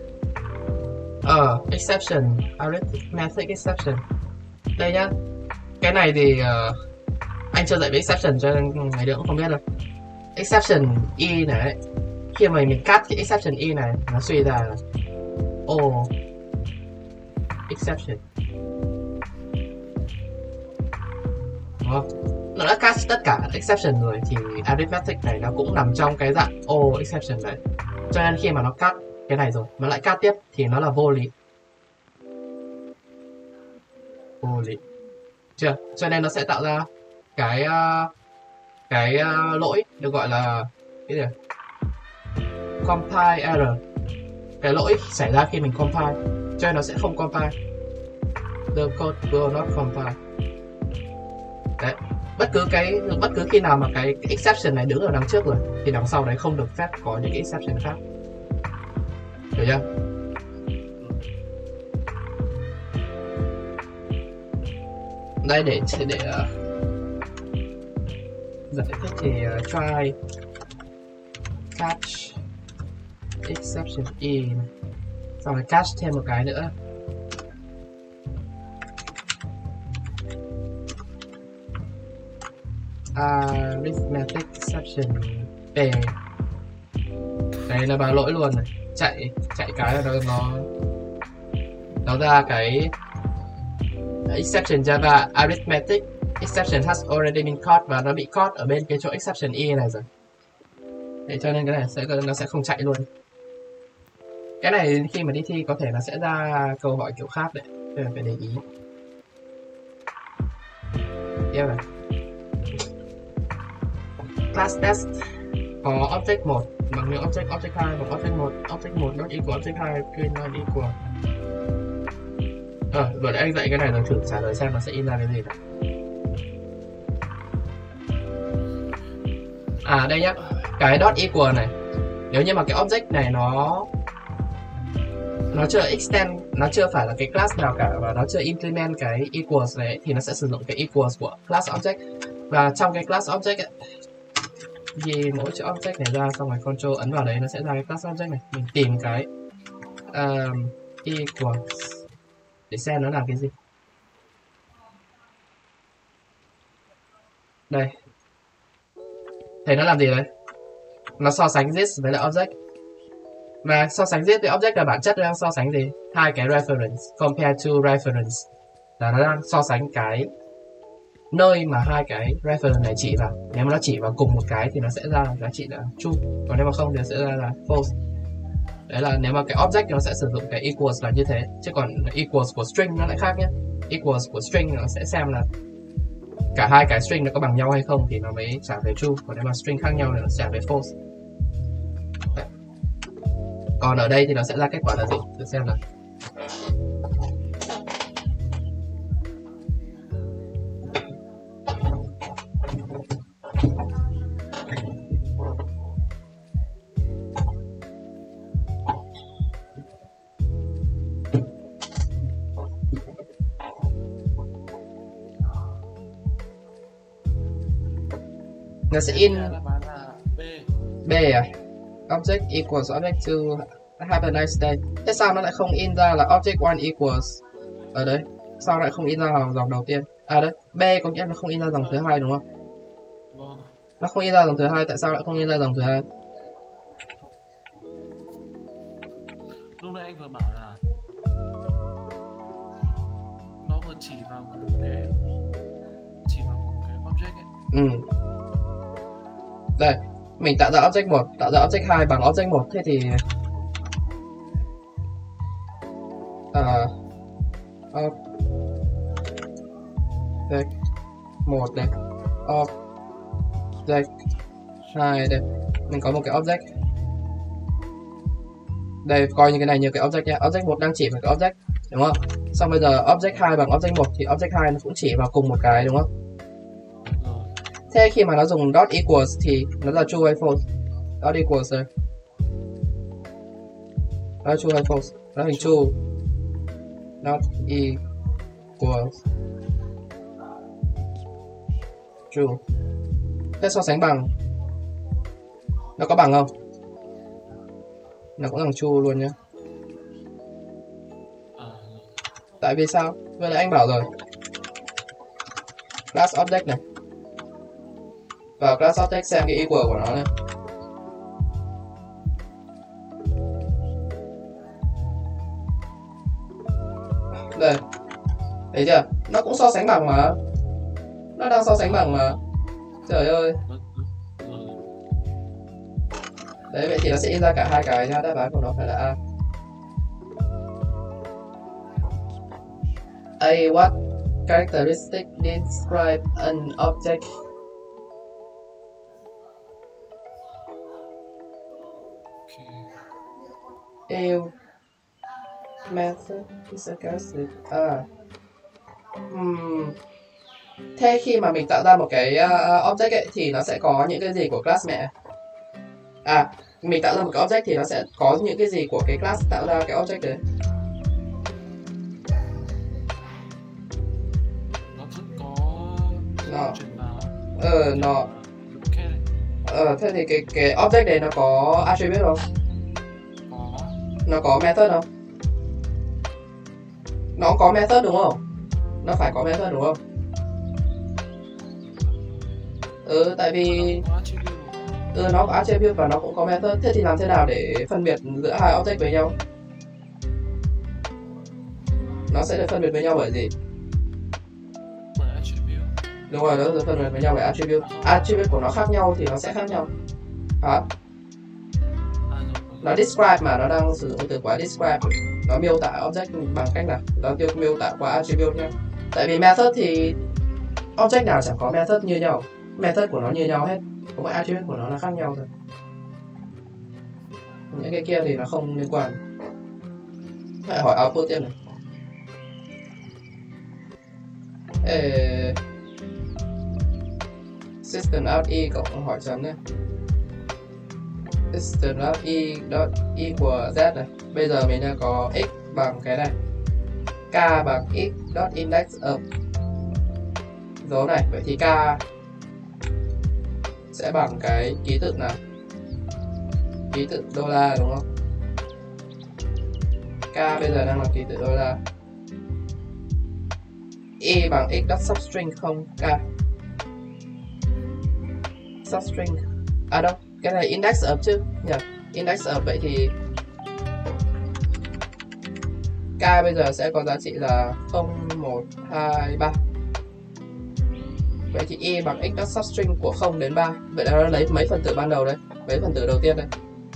Exception, arithmetic exception. Đây nhá. Cái này thì anh chưa dạy về exception cho nên mấy đứa cũng không biết đâu. Exception e này, khi mà mình cắt cái exception e này nó suy ra là exception, đúng không? Nó đã cắt tất cả exception rồi thì arithmetic này nó cũng nằm trong cái dạng exception đấy. Cho nên khi mà nó cắt cái này rồi nó lại cắt tiếp thì nó là vô lý. Chưa? Cho nên nó sẽ tạo ra cái lỗi được gọi là cái gì? Compile error. Cái lỗi xảy ra khi mình compile, cho nên nó sẽ không compile. The code will not compile. Đấy. Bất cứ khi nào mà cái exception này đứng ở đằng trước rồi thì đằng sau đấy không được phép có những cái exception khác. Hiểu chưa? Đây để giải thích thì try catch exception in, xong rồi catch thêm một cái nữa. Arithmetic exception P. Đấy là báo lỗi luôn này. Chạy cái là nó ra cái exception Java arithmetic exception has already been caught, và nó bị caught ở bên cái chỗ exception e này rồi. Thế cho nên cái này nó sẽ không chạy luôn. Cái này khi mà đi thi có thể nó sẽ ra câu hỏi kiểu khác đấy, nên là phải để ý. Tiếp này. Class test có object 1 bằng với object 2 và object 1 not equal object 2 print not equal. Vừa nãy anh dạy cái này rồi, thử trả lời xem nó sẽ in ra cái gì nào. Đây nhá, cái dot equal này, nếu như mà cái object này nó chưa extend, nó chưa phải là cái class nào cả và nó chưa implement cái equals này thì nó sẽ sử dụng cái equals của class object. Và trong cái class object ấy, thì mỗi chữ object này ra xong rồi control ấn vào đấy nó sẽ ra cái class object này. Mình tìm cái equals để xem nó làm cái gì. Đây, thấy nó làm gì đấy? Nó so sánh this với lại object. Và so sánh this với object là bản chất nó đang so sánh gì? Hai cái reference, compare to reference, là nó đang so sánh cái nơi mà hai cái reference này chỉ vào. Nếu mà nó chỉ vào cùng một cái thì nó sẽ ra giá trị là true, còn nếu mà không thì nó sẽ ra là false. Đấy là nếu mà cái object nó sẽ sử dụng cái equals là như thế, chứ còn equals của string nó lại khác nhé. Equals của string nó sẽ xem là cả hai cái string nó có bằng nhau hay không thì nó mới trả về true, còn nếu mà string khác nhau thì nó trả về false. Đấy. Còn ở đây thì nó sẽ ra kết quả là gì? Thử xem nào. Nó sẽ in đáp án là B. B à? Object equals object 2 have a nice day. Thế sao nó lại không in ra là object 1 equals ở đây? Sao lại không in ra dòng đầu tiên? À đấy, B có nghĩa là không in ra dòng thứ hai đúng không? Vâng. Nó không in ra dòng thứ hai, tại sao lại không in ra dòng thứ hai? Lúc nãy anh vừa bảo là nó vừa chỉ vào một cái object ấy. Đây, mình tạo ra object 1, tạo ra object 2 bằng object 1, thế thì object 1 đây, object 2 đây, mình có một cái object. Đây, coi như cái này như cái object nhé. Object 1 đang chỉ vào cái object, đúng không? Xong bây giờ object 2 bằng object 1 thì object 2 nó cũng chỉ vào cùng một cái, đúng không? Thế khi mà nó dùng dot equals thì nó là true hay false? Dot equals đây. Nó là true hay false? Nó hình true. Dot equals true. Thế so sánh bằng, nó có bằng không? Nó cũng bằng true luôn nhé. Tại vì sao? Vừa nãy anh bảo rồi, class object này, vào class object xem cái equal của nó này. Đây, thấy chưa? Nó cũng so sánh bằng mà. Nó đang so sánh bằng mà. Trời ơi. Đấy, vậy thì nó sẽ in ra cả hai cái nha. Đáp án của nó phải là A. A. What characteristic describe an object? A. Method is a characteristic. Thế khi mà mình tạo ra một cái object ấy, thì nó sẽ có những cái gì của class mẹ? Mình tạo ra một cái object thì nó sẽ có những cái gì của cái class tạo ra cái object đấy? Nó vẫn có chuyển vào thế thì cái object đấy nó có attribute không? có. Nó có method không? Nó có method đúng không? Nó phải có method đúng không? Tại vì nó có attribute và nó cũng có method. Thế thì làm thế nào để phân biệt giữa hai object với nhau? Nó sẽ được phân biệt với nhau bởi gì? Bởi attribute. Đúng rồi, nó được phân biệt với nhau bởi attribute. Attribute của nó khác nhau thì nó sẽ khác nhau. Hả? Nó describe mà, nó đang sử dụng từ khóa describe. Nó miêu tả object bằng cách nào? Nó miêu tả qua attribute nhé. Tại vì method thì object nào chẳng có method như nhau. Method của nó như nhau hết, có mỗi attribute của nó là khác nhau thôi. Những cái kia thì nó không liên quan. Hãy hỏi output tiếp này. System out e cộng hỏi chấm nhé. System out e dot equal z này. Bây giờ mình đang có x bằng cái này, k bằng x dot index of dấu này. Vậy thì k sẽ bằng cái ký tự nào? Ký tự đô la đúng không? K bây giờ đang là ký tự đô la. E bằng x dot substring không k. Substring. Đâu, cái này index of chứ nhỉ? Index of, vậy thì k bây giờ sẽ có giá trị là 0, 1, 2, 3. Vậy thì y bằng x dot substring của 0 đến 3. Vậy là nó lấy mấy phần tử ban đầu đây? Mấy phần tử đầu tiên đây?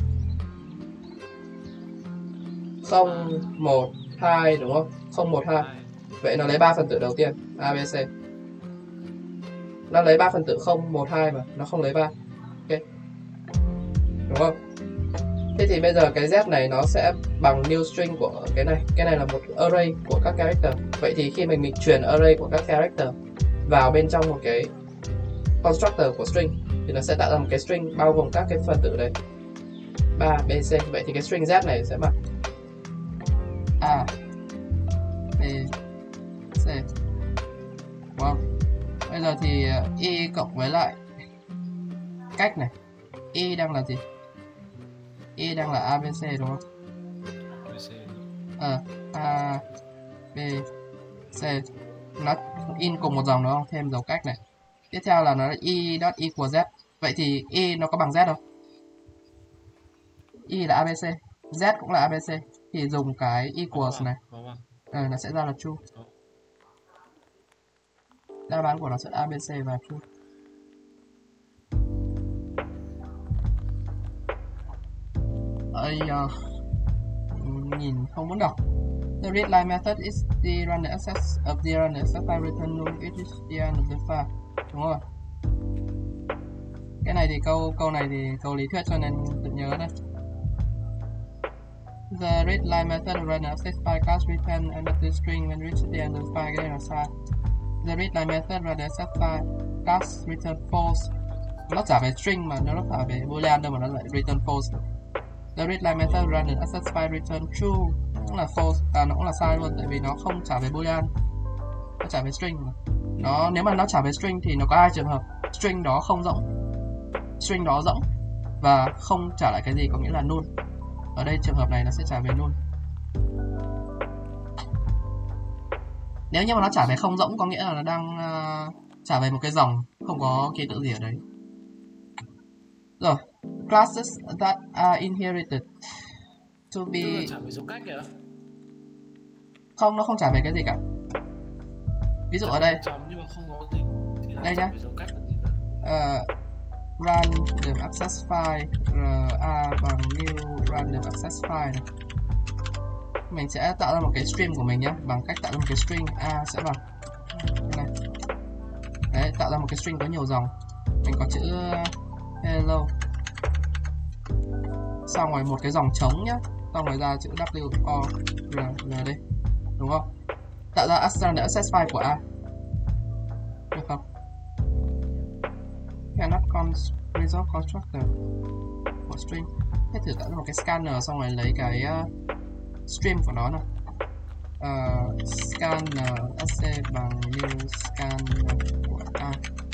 0, 1, 2 đúng không? 0, 1, 2. Vậy nó lấy 3 phần tử đầu tiên, A, B, C. Nó lấy 3 phần tử 0, 1, 2 mà, nó không lấy 3. Ok. Đúng không? Thế thì bây giờ cái Z này nó sẽ bằng new string của cái này. Cái này là một array của các character. Vậy thì khi mình truyền array của các character vào bên trong một cái constructor của string thì nó sẽ tạo ra một cái string bao gồm các cái phần tử đấy 3, B, C. Vậy thì cái string Z này sẽ bằng A, B, C. Đúng không? Bây giờ thì y cộng với lại cách này. Y đang là gì? Y đang là A, B, C đúng không? A, B, C. Nó in cùng một dòng đúng không? Thêm dấu cách này. Tiếp theo là nó là y dot equal Z. Vậy thì y nó có bằng Z không? Y là ABC, Z cũng là ABC. Thì dùng cái equals này, nó sẽ ra là true. Đáp án của nó sẽ ABC và true. Nhìn không muốn đọc. The readline method is the run access of the run access file return null it is the end of the file. Đúng rồi. Cái này thì câu này thì câu lý thuyết cho nên tự nhớ đây. The readline method run access file class return another string when reach the end of the file. Cái này là sai. The readline method run access file class return false. Nó trả về string mà nó trả về boolean đâu mà nó lại return false. The readline method run an access file return true. Nó cũng là false, nó cũng là sai luôn tại vì nó không trả về boolean, nó trả về string mà. Nếu mà nó trả về string thì nó có hai trường hợp: string đó không rỗng, string đó rỗng và không trả lại cái gì, có nghĩa là null. Ở đây trường hợp này nó sẽ trả về null. Nếu như mà nó trả về không rỗng có nghĩa là nó đang trả về một cái dòng không có ký tự gì ở đấy. Rồi, classes that are inherited to be. Trả về dấu cách kìa. Không, nó không trả về cái gì cả. Ví dụ ở đây. Nhưng mà không có gì. Đây nhá. Run the access file ra bằng new run the access file này. Mình sẽ tạo ra một cái stream của mình nhé, bằng cách tạo ra một cái string A sẽ bằng này. Đấy, tạo ra một cái string có nhiều dòng. Mình có chữ hello, xong rồi một cái dòng trống nhé, xong rồi ra chữ W O R đây, đúng không? Tạo ra access file của A, được không? Cannot resolve constructor của string. Thế thử tạo ra một cái scanner xong rồi lấy cái stream của nó này. Scanner sc bằng new scanner của A.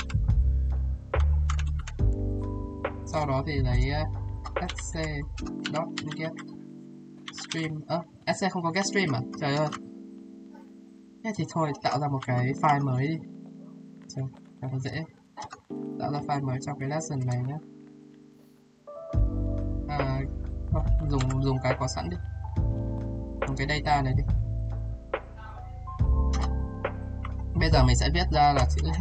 Sau đó thì lấy sc dot get stream. Sc không có get stream à? Trời ơi. Thế thì thôi tạo ra một cái file mới đi. Trời, thật là dễ. Tạo ra file mới trong cái lesson này nhé. Dùng cái có sẵn đi. Dùng cái data này đi. Bây giờ mình sẽ viết ra là chữ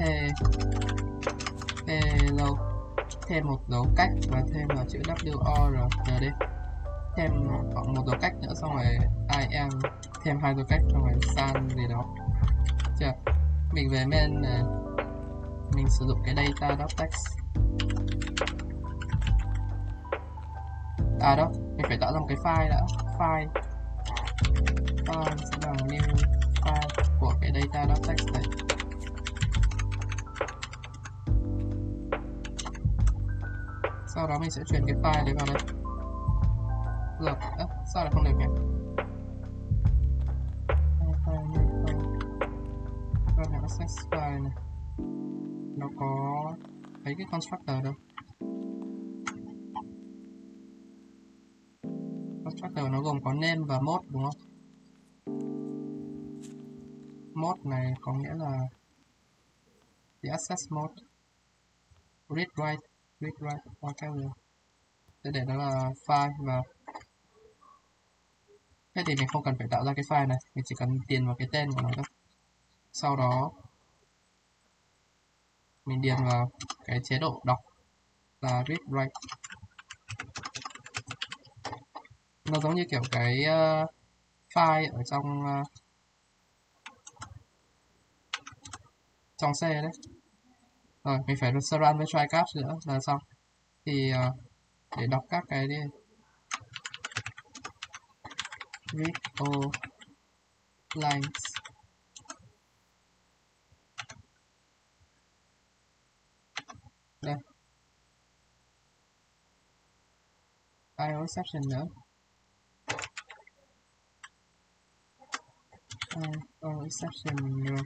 hello, thêm một dấu cách và thêm vào chữ WOR đây. Thêm khoảng một dấu cách nữa, xong rồi I am, thêm hai dấu cách, xong rồi san gì đó. Chưa? Mình về main này, mình sử dụng cái data.text. Đó, mình phải tạo ra một cái file đã. File sẽ bằng new file của cái data.text này. Sau đó mình sẽ truyền cái file đấy vào đây. Rồi, sao lại không được nhỉ? File access file này. Nó có mấy cái constructor đâu. Constructor nó gồm có name và mode đúng không? Mode này có nghĩa là the access mode, read write, whatever. Để đó là file và thế thì mình không cần phải tạo ra cái file này, mình chỉ cần điền vào cái tên của nó thôi. Sau đó mình điền vào cái chế độ đọc là read write. Nó giống như kiểu cái file ở trong xe đấy. Rồi mình phải run với try catch nữa là xong. Thì để đọc các cái đi, read all lines. Đây, IO exception nữa. IO exception nữa.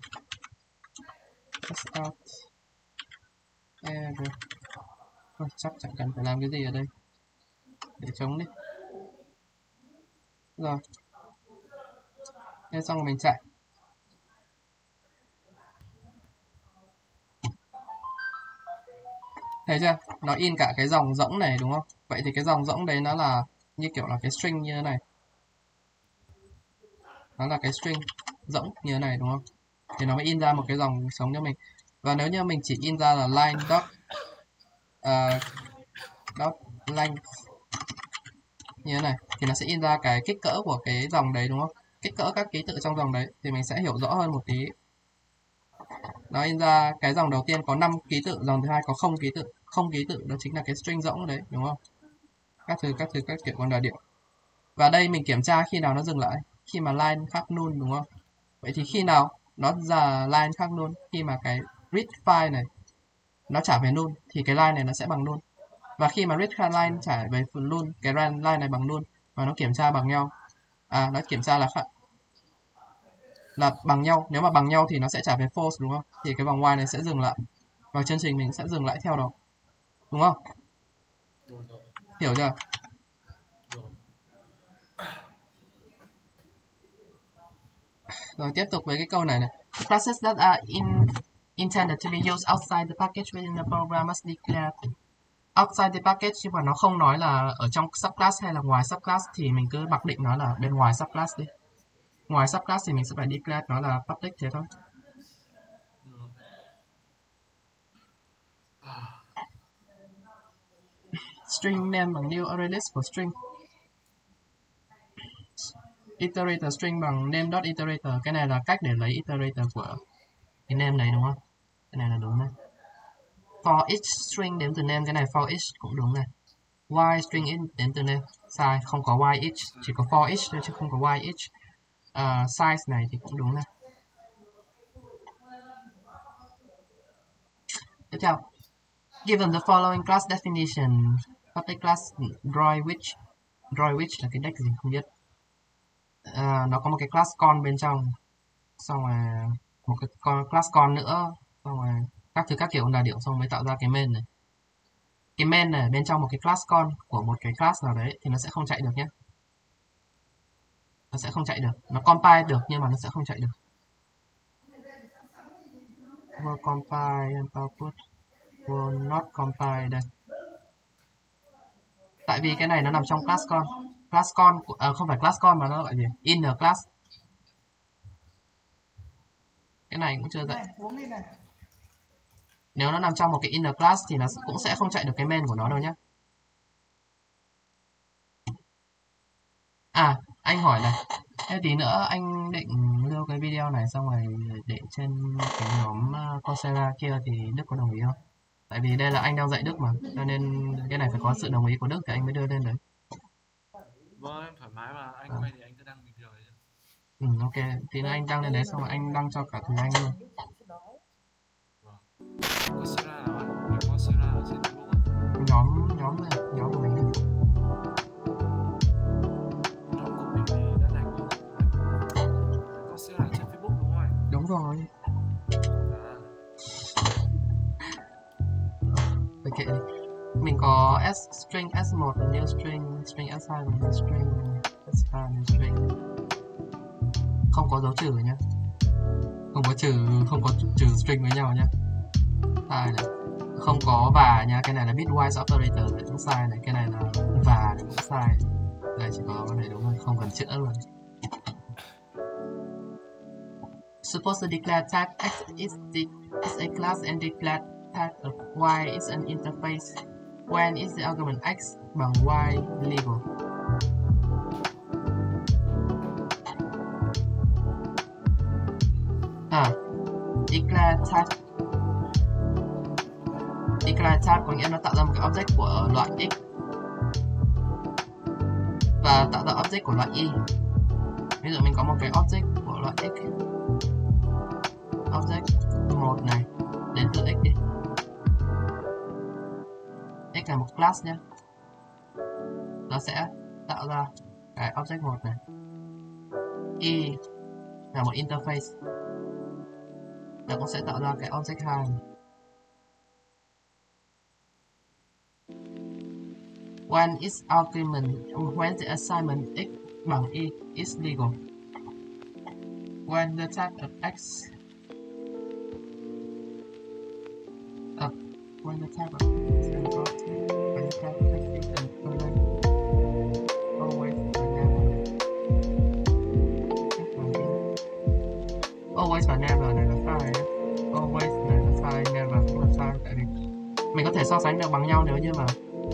Out error. Thôi, chắc chẳng cần phải làm cái gì ở đây, để chống đi. Rồi, thế xong rồi mình chạy. Thấy chưa? Nó in cả cái dòng rỗng này đúng không? Vậy thì cái dòng rỗng đấy nó là như kiểu là cái string như thế này. Nó là cái string rỗng như thế này đúng không? Thì nó mới in ra một cái dòng sống cho mình. Và nếu như mình chỉ in ra là line dot length như thế này thì nó sẽ in ra cái kích cỡ của cái dòng đấy đúng không? Kích cỡ các ký tự trong dòng đấy thì mình sẽ hiểu rõ hơn một tí. Nó in ra cái dòng đầu tiên có 5 ký tự, dòng thứ hai có 0 ký tự. 0 ký tự đó chính là cái string rỗng đấy đúng không? Các kiểu con đà điệu. Và đây mình kiểm tra khi nào nó dừng lại, khi mà line khác null đúng không? Vậy thì khi nào nó ra line khác null, khi mà cái read file này nó trả về null thì cái line này nó sẽ bằng null. Và khi mà read line trả về null, cái line này bằng null và nó kiểm tra bằng nhau. Nó kiểm tra là bằng nhau. Nếu mà bằng nhau thì nó sẽ trả về false đúng không? Thì cái vòng while này sẽ dừng lại và chương trình mình sẽ dừng lại theo đó. Đúng không? Hiểu chưa? Rồi tiếp tục với cái câu này này. Classes that are intended to be used outside the package within the program must declare outside the package, nhưng mà nó không nói là ở trong subclass hay là ngoài subclass thì mình cứ mặc định nó là bên ngoài subclass đi. Ngoài subclass thì mình sẽ phải declare nó là public thế thôi. String name bằng new array list của string. Iterator string bằng name.iterator. Cái này là cách để lấy iterator của cái name này đúng không? Cái này là đúng này. For each string đến từ name, cái này for each cũng đúng này. Why string in đến từ name, sai, không có why each, chỉ có for each thôi chứ không có why each. Size này thì cũng đúng này. Tiếp theo, given the following class definition, public class drawing which là cái deck gì không biết. Nó có một cái class con bên trong, xong rồi một cái class con nữa, xong rồi các kiểu là điệu, xong mới tạo ra cái main này. Cái main này bên trong một cái class con của một cái class nào đấy thì nó sẽ không chạy được nhé. Nó sẽ không chạy được, nó compile được nhưng mà nó sẽ không chạy được. Will compile and output will not compile đây. Tại vì cái này nó nằm trong class con. Class con không phải class con mà nó gọi gì? Inner class. Cái này cũng chưa dạy. Nếu nó nằm trong một cái inner class thì nó cũng sẽ không chạy được cái main của nó đâu nhé. Anh hỏi này, thế tí nữa anh định lưu cái video này xong rồi để trên cái nhóm Coursera kia thì Đức có đồng ý không? Tại vì đây là anh đang dạy Đức mà, cho nên cái này phải có sự đồng ý của Đức thì anh mới đưa lên đấy. Vâng, em thoải mái mà, anh quay thì anh cứ đăng bình thường đấy. Ok, tí nữa anh đăng lên đấy xong rồi anh đăng cho cả thầy anh luôn. Vâng. Coursera nào ạ? Cái Coursera ở trên Facebook ạ? Nhóm của mình. Nhóm của mình thì đã đành rồi. Coursera ở trên Facebook đúng không anh? Đúng rồi. Kệ đi. Mình có string S1 là new string, string S2 là new string, S3 là new string. Không có dấu trừ nhá. Không có trừ string với nhau nhá. Sai này. Không có và nhá, cái này là bitwise operator này cũng sai này, cái này là và này cũng sai. Đây chỉ có cái này đúng rồi, không cần chữ luôn. Suppose to declare type X is a class and declare type of y is an interface when is the argument x bằng y legal. Declare type. Declare type có nghĩa nó tạo ra một cái object của loại x và tạo ra object của loại y. Ví dụ mình có một cái object của loại x, object 1 này đến từ x đi. X là một class nhé. Nó sẽ tạo ra cái object 1 này. Y là một interface. Nó cũng sẽ tạo ra cái object 2 này. When the assignment x bằng y is legal. When the type of x when the type of x is equal to when the type of x is equivalent always và never. Always và never này là sai. Always này là sai, never cũng là sai, tại vì mình có thể so sánh được bằng nhau nếu như mà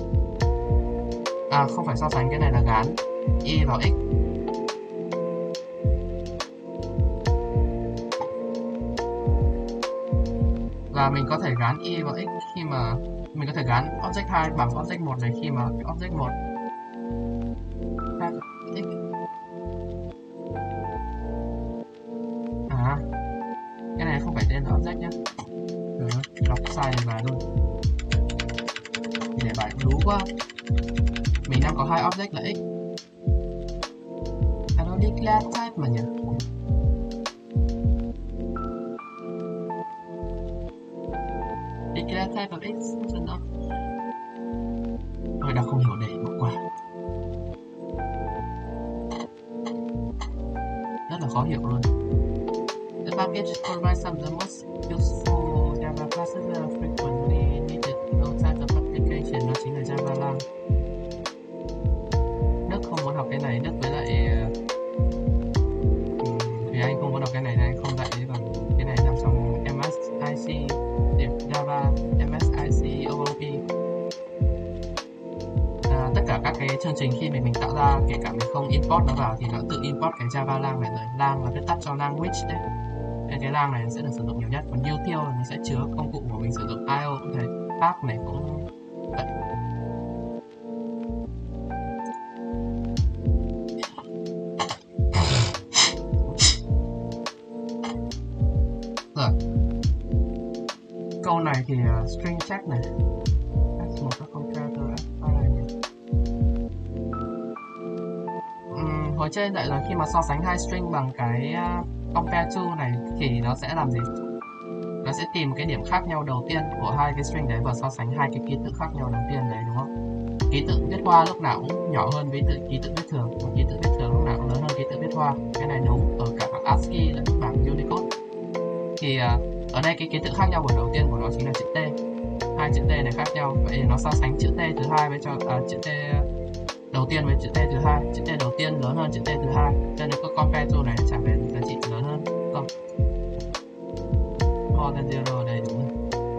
không phải so sánh, cái này là gán y vào x. Và mình có thể gán y vào x khi mà mình có thể gán object 2 bằng object 1 này khi mà cái object 1 khác x. Cái này không phải tên là object nhé. Đọc sai bài luôn. Thì để bài cũng đú quá. Mình đang có hai object là x. Nó declare type mà nhỉ? Declare type of x không đâu. Tôi đã không hiểu để bỏ qua. Rất là khó hiểu luôn. The package provides some of the most useful Java classes that are frequently needed outside of application. Đó chính là Java lang. Đức không muốn học cái này, Đức với lại vì anh không muốn học cái này nên anh không dạy, còn cái này nằm trong MSIC Java, MSIC OOP. Tất cả các cái chương trình khi mình tạo ra, kể cả mình không import nó vào thì nó tự import cái Java lang này rồi. Lang là viết tắt cho language đấy. Cái lang này sẽ được sử dụng nhiều nhất, còn util là nó sẽ chứa công cụ của mình sử dụng. IO cũng thế, path này cũng vậy. Rồi, câu này thì string check này S1 nó không tra từ S2 này. Hồi trên dạy là khi mà so sánh hai string bằng cái compare to này thì nó sẽ làm gì? Nó sẽ tìm cái điểm khác nhau đầu tiên của hai cái string đấy và so sánh hai cái ký tự khác nhau đầu tiên đấy, đúng không? Ký tự viết hoa lúc nào cũng nhỏ hơn với ký tự viết thường, và ký tự viết thường lúc nào cũng lớn hơn ký tự viết hoa. Cái này đúng ở cả bảng ASCII lẫn bảng Unicode. Thì ở đây cái ký tự khác nhau của đầu tiên của nó chính là chữ T. Hai chữ T này khác nhau, vậy nó so sánh chữ T thứ hai với chữ T đầu tiên với chữ T thứ hai. Chữ T đầu tiên lớn hơn chữ T thứ hai, cho nên cái compare to này trả về giá trị lớn hơn không? More than zero ở đây đúng rồi.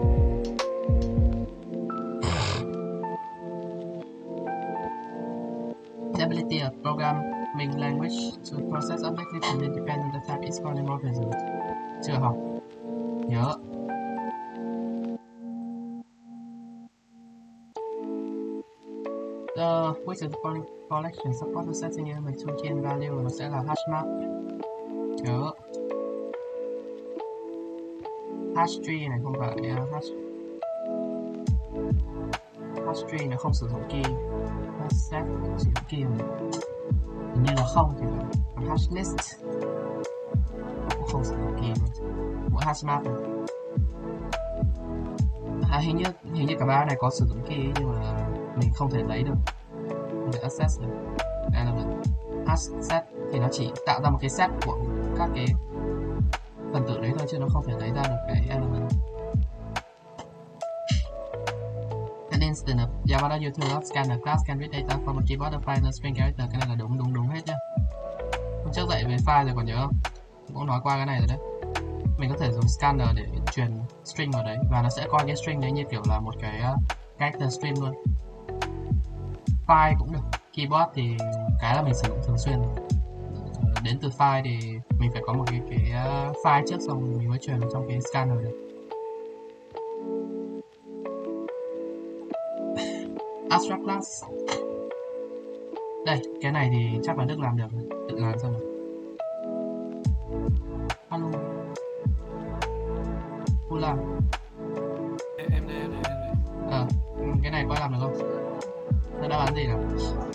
The ability of programming language to process objects and independent of type is polymorphism. Chưa học. Nhớ. Which of the following collection support the setting element to key and value? Nó sẽ là hash map. Nhớ. Hash tree này không phải hash tree nó không sử dụng key. Hash set sử dụng key này. Hình như là không thì phải. Còn hash list cũng không sử dụng key luôn. Mỗi hash map này. Hình như cả ba này có sử dụng key nhưng mà mình không thể lấy được, không thể access được. Đây là mình hash set thì nó chỉ tạo ra một cái set của các cái phần tử đấy thôi, chứ nó không thể lấy ra được cái element. An instant of Java util scanner class can read data from a keyboard or file string character. Cái này là đúng hết nhá. Hôm trước dạy về file rồi còn nhớ không? Cũng nói qua cái này rồi đấy. mình có thể dùng scanner để truyền string vào đấy và nó sẽ coi cái string đấy như kiểu là một cái character string luôn. File cũng được, keyboard thì cái là mình sử dụng thường xuyên. Đến từ file thì mình phải có một cái file trước xong rồi mình mới truyền vào trong cái scanner được. Abstract class. Đây, cái này thì chắc là Đức làm được, tự làm xong rồi. Alo. Ula. Em đây. Cái này có làm được không? Nó đáp án gì nào?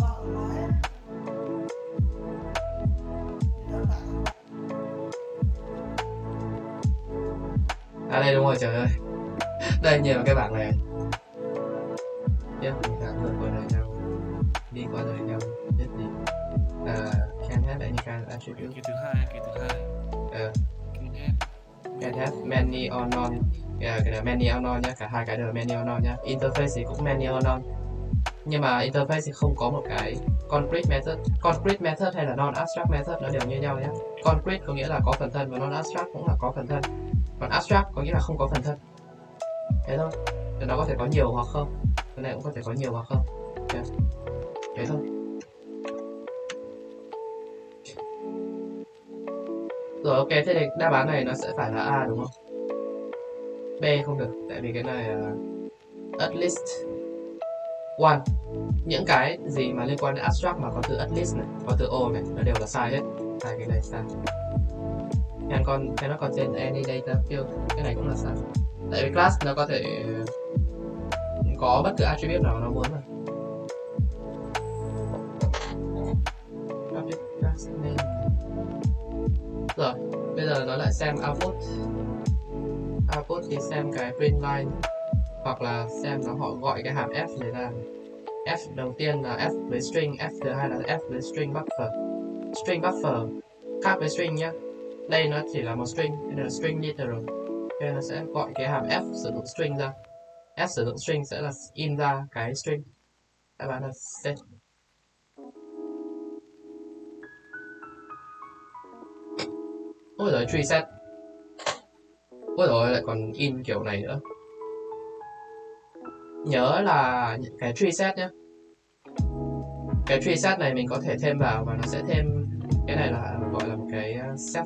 À đây đúng rồi, trời ơi. Đây nhiều cái bảng này. Tiếp mình thẳng vượt qua đời nhau. Đi qua đời nhau, biết gì? Can't have any kind of attribute. Cái thứ hai. Can't have many or none. Cái này many or none nhá, cả hai cái đều là many or none nhá. Interface thì cũng many or none. Nhưng mà interface thì không có một cái concrete method. Concrete method hay là non-abstract method nó đều như nhau nhé. Concrete có nghĩa là có phần thân và non-abstract cũng là có phần thân. Còn abstract có nghĩa là không có phần thân. Thế thôi. Nó có thể có nhiều hoặc không. Cái này cũng có thể có nhiều hoặc không. Thế thôi. Rồi ok, thế thì đáp án này nó sẽ phải là A đúng không? B không được, tại vì cái này at least one. Những cái gì mà liên quan đến abstract mà có từ at least này, có từ O này, nó đều là sai hết. Sai cái này sai. Cái nó còn trên any data field, cái này cũng là sai. Tại vì class nó có thể có bất cứ attribute nào nó muốn mà. Public class name. Rồi, bây giờ nó lại xem output. Output thì xem cái print line hoặc là xem nó họ gọi cái hàm f này ra. F đầu tiên là f với string, f thứ hai là f với string buffer. String buffer khác với string nhé. Đây nó chỉ là một string, đây là string literal. Nên nó sẽ gọi cái hàm f sử dụng string ra. F sử dụng string sẽ là in ra cái string. Đáp án là C. Ôi giời, tree set. Ôi rồi lại còn in kiểu này nữa. Nhớ là cái tree set nhé. Cái tree set này mình có thể thêm vào và nó sẽ thêm cái này là gọi là một cái self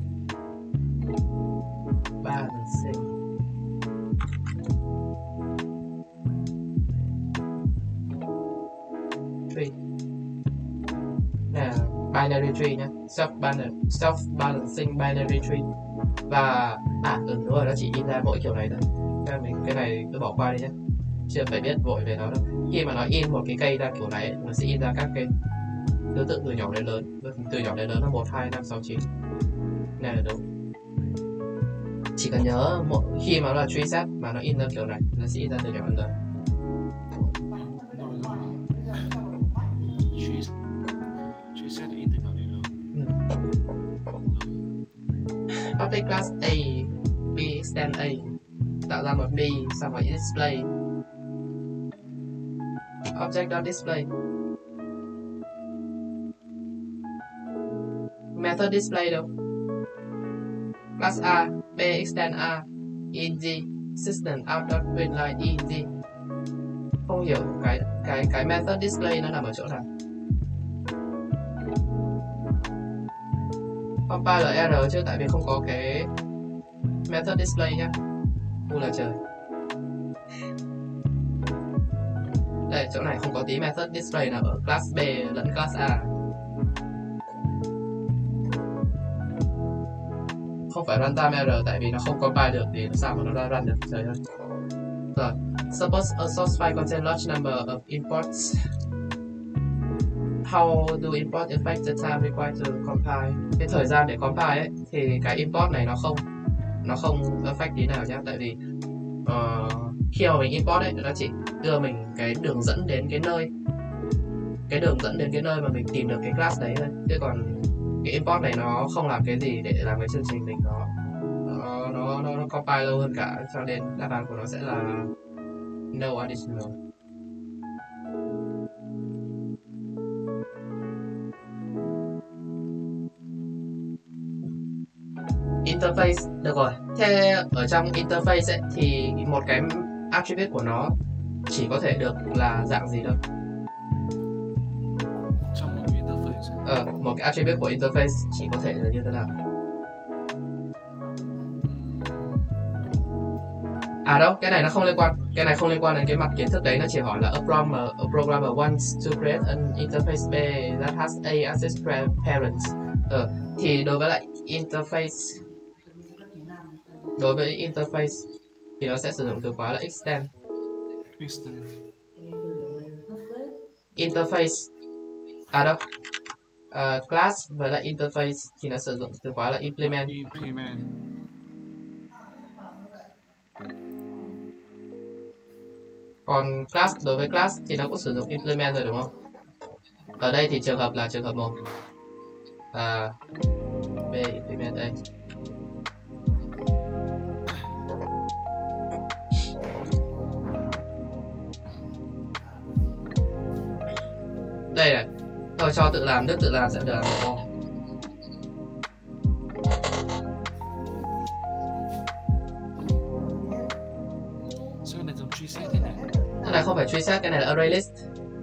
balancing. Tree. Này là binary tree nhé. Self balancing binary tree. Và đúng rồi, nó chỉ in ra mỗi kiểu này thôi. Cái này cứ bỏ qua đi nhé. Chưa phải biết vội về nó đâu. Khi mà nó in một cái cây ra kiểu này nó sẽ in ra các cái thứ tự từ nhỏ đến lớn. Từ nhỏ đến lớn là 1, 2, 5, 6, 9. Này là đúng. Chỉ cần nhớ khi mà nó là tree set mà nó in ra kiểu này nó sẽ in ra từ nhỏ đến lớn. Tree set in từ nhỏ đến lớn. Public class A, B extend A, tạo ra một B xong rồi display object.display. Method display đâu? Class A, B extend A, in D, system out.println in D. Không hiểu cái method display nó nằm ở chỗ nào. Compiler error chứ, tại vì không có cái method display nhá. Ngu là trời. Đây, chỗ này không có tí method display nào ở class B lẫn class A. Không phải runtime error, tại vì nó không compile được thì sao mà nó ra run được, trời ơi. Rồi, suppose a source file contain large number of imports. How do import affect the time required to compile? Cái thời gian để compile ấy, thì cái import này nó không affect tí nào nhá, tại vì khi mà mình import ấy, nó chỉ đưa mình cái đường dẫn đến cái nơi mà mình tìm được cái class đấy thôi, chứ còn cái import này nó không làm cái gì để làm cái chương trình mình nó compile lâu hơn cả, cho nên đáp án của nó sẽ là no additional. Interface, được rồi. Thế ở trong interface ấy, thì một cái attribute của nó chỉ có thể được là dạng gì đâu? Trong một cái interface. Một cái attribute của interface chỉ có thể là như thế nào? À đâu, cái này nó không liên quan. Cái này không liên quan đến cái mặt kiến thức đấy, nó chỉ hỏi là a programmer wants to create an interface B that has A as its parents. Thì đối với interface thì nó sẽ sử dụng từ khóa là extend. Interface à đâu, class với lại interface thì nó sử dụng từ khóa là implement. Còn class, đối với class thì nó cũng sử dụng implement rồi đúng không? Ở đây thì trường hợp là trường hợp 1. B implement đây. Đây này. Thôi cho tự làm, Đức tự làm sẽ được làm được không? Sao này giống truy xét thế này? Cái này không phải truy xét, cái này là array list.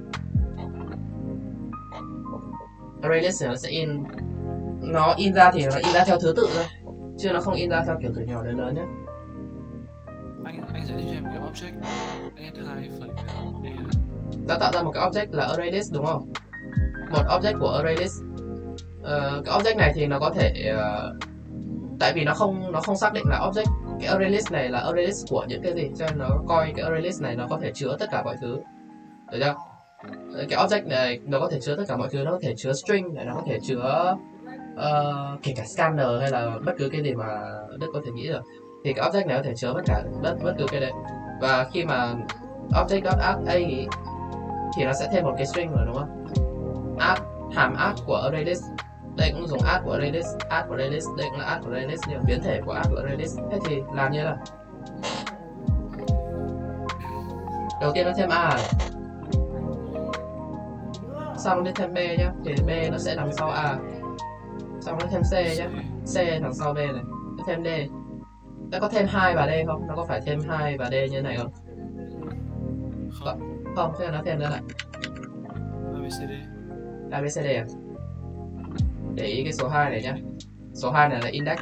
Array list thì nó sẽ nó in ra thì nó in ra theo thứ tự thôi, chứ nó không in ra theo kiểu từ nhỏ đến lớn nhé. Anh sẽ cho em cái object s2 đã tạo ra một cái object là array list đúng không? Một object của array list. Cái object này thì nó có thể tại vì nó không xác định là object, cái array list này là array list của những cái gì, cho nên nó coi cái array list này nó có thể chứa tất cả mọi thứ, được chưa? Cái object này nó có thể chứa tất cả mọi thứ, nó có thể chứa string này, nó có thể chứa kể cả scanner hay là bất cứ cái gì mà Đức có thể nghĩ được, thì cái object này có thể chứa bất cứ cái đấy. Và khi mà object.add a thì nó sẽ thêm một cái string rồi đúng không? Add, hàm add của array list, đây cũng dùng add của array list, add của array list, đây cũng là add của array list, nhưng biến thể của add của array list. Thế thì làm như thế nào? Đầu tiên nó thêm a này, xong nó thêm b nhá, thì b nó sẽ đằng sau a, xong nó thêm c nhá, c đằng sau b này, nó thêm d. Nó có thêm 2 và d không? Nó có phải thêm 2 và d như thế này không? Không, thế là nó thêm nữa lại ABCD à? Để ý cái số 2 này nhá. Số 2 này là index.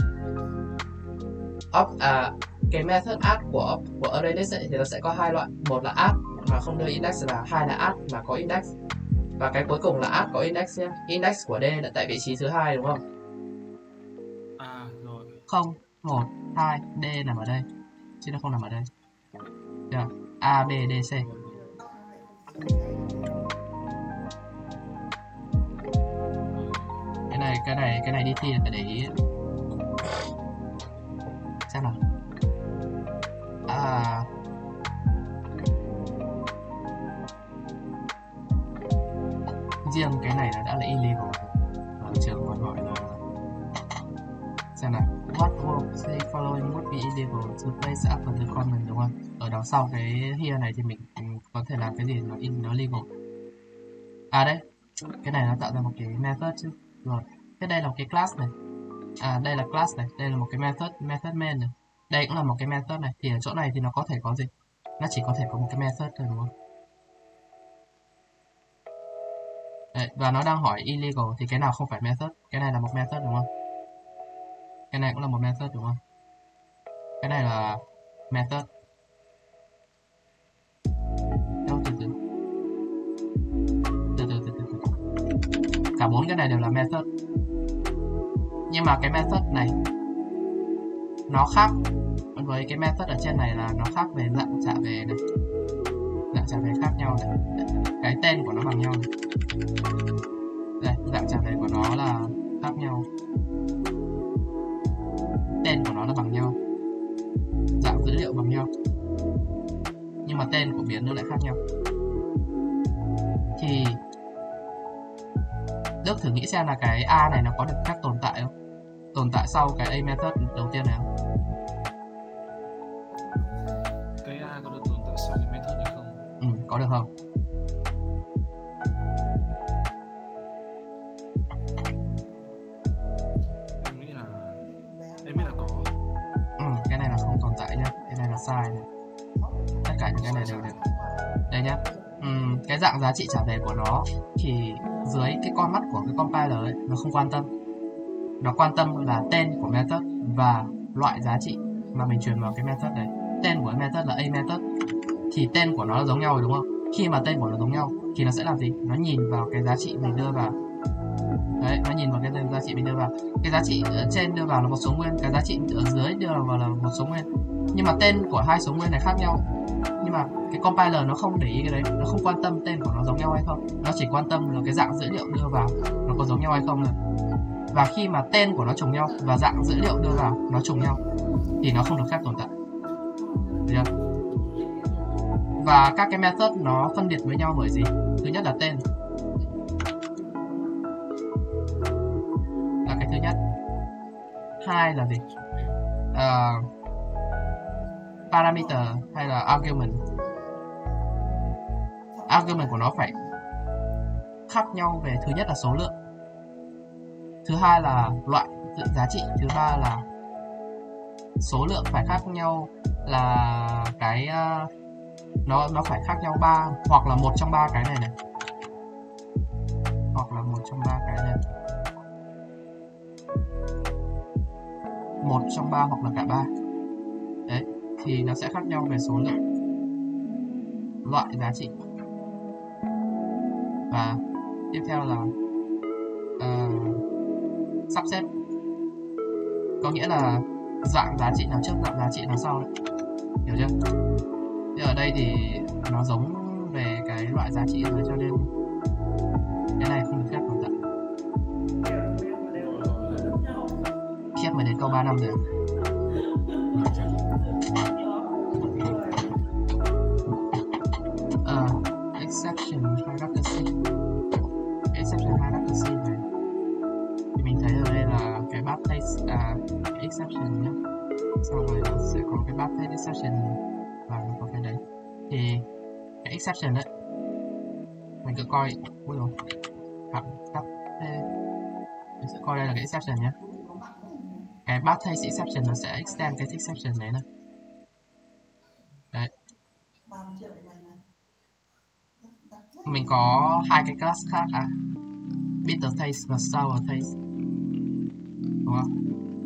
Cái method add của array list thì nó sẽ có hai loại, một là add mà không đưa index vào, hai là add mà có index. Và cái cuối cùng là add có index nhé. Index của D là tại vị trí thứ 2 đúng không? Rồi. 0, 1, 2, D nằm ở đây, chứ nó không nằm ở đây. Được. A, B, D, C. Cái này đi thi là phải để ý. Xem nào. Riêng cái này đã là illegal. Ở trường còn gọi là, xem nào, what will say following would be illegal to place after the comment đúng không? Ở đằng sau cái here này thì mình có thể làm cái gì nó legal. Đây, cái này nó tạo ra một cái method chứ. Rồi, thế đây là một cái class này. Đây là class này, đây là một cái method main này. Đây cũng là một cái method này, thì ở chỗ này thì nó có thể có gì? Nó chỉ có thể có một cái method thôi đúng không? Đấy, và nó đang hỏi illegal thì cái nào không phải method? Cái này là một method đúng không? Cái này cũng là một method đúng không? Cái này là method. Từ từ. Cả 4 cái này đều là method. Nhưng mà cái method này nó khác với cái method ở trên này, là nó khác về dạng trả về này. Dạng trả về khác nhau này. Cái tên của nó bằng nhau này. Đây, dạng trả về của nó là khác nhau. Tên của nó là bằng nhau. Dạng dữ liệu bằng nhau. Nhưng mà tên của biến nó lại khác nhau. Thì Đức thử nghĩ xem là cái A này nó có được phép tồn tại không? Tồn tại sau cái A method đầu tiên này không? Cái A có được tồn tại sau cái method này không? Có được không? Em nghĩ là sai này. Tất cả những cái này đều được. Đây nhá. Cái dạng giá trị trả về của nó thì dưới cái con mắt của cái compiler ấy, nó không quan tâm. Nó quan tâm là tên của method và loại giá trị mà mình truyền vào cái method đấy. Tên của cái method là a method thì tên của nó giống nhau rồi đúng không? Khi mà tên của nó giống nhau thì nó sẽ làm gì? Nó nhìn vào cái giá trị mình đưa vào. Đấy, nó nhìn vào cái giá trị mình đưa vào. Cái giá trị ở trên đưa vào là một số nguyên, cái giá trị ở dưới đưa vào là một số nguyên. Nhưng mà tên của hai số nguyên này khác nhau. Nhưng mà cái compiler nó không để ý cái đấy, nó không quan tâm tên của nó giống nhau hay không. Nó chỉ quan tâm là cái dạng dữ liệu đưa vào nó có giống nhau hay không thôi. Và khi mà tên của nó trùng nhau và dạng dữ liệu đưa vào nó trùng nhau thì nó không được phép tồn tại. Được chưa? Và các cái method nó phân biệt với nhau bởi gì? Thứ nhất là tên, là cái thứ nhất. Hai là gì? Parameter hay là argument. Argument của nó phải khác nhau về thứ nhất là số lượng, thứ hai là loại giá trị, thứ ba là số lượng phải khác nhau, là cái nó phải khác nhau 3 hoặc là một trong 3 cái này này, hoặc là một trong 3 cái này, một trong 3 hoặc là cả 3. Đấy, thì nó sẽ khác nhau về số lượng, loại giá trị. Và tiếp theo là sắp xếp, có nghĩa là dạng giá trị nào trước, dạng giá trị nào sau đấy. Hiểu chưa? Thì ở đây thì nó giống về cái loại giá trị rồi, cho nên cái này không được phép tồn tại. Khiếp mới đến câu 3 năm rồi. Exception hierarchy. Exception hierarchy này thì mình thấy ở đây là cái backtrace cái exception nhé, sau rồi nó sẽ có cái backtrace exception và nó có cái đấy. Thì cái exception đấy mình cứ coi, ui rồi mình sẽ coi đây là cái exception nhé. Cái backtrace exception nó sẽ extend cái exception đấy này. Đấy, mình có hai cái class khác bitter taste và sour taste, đúng không?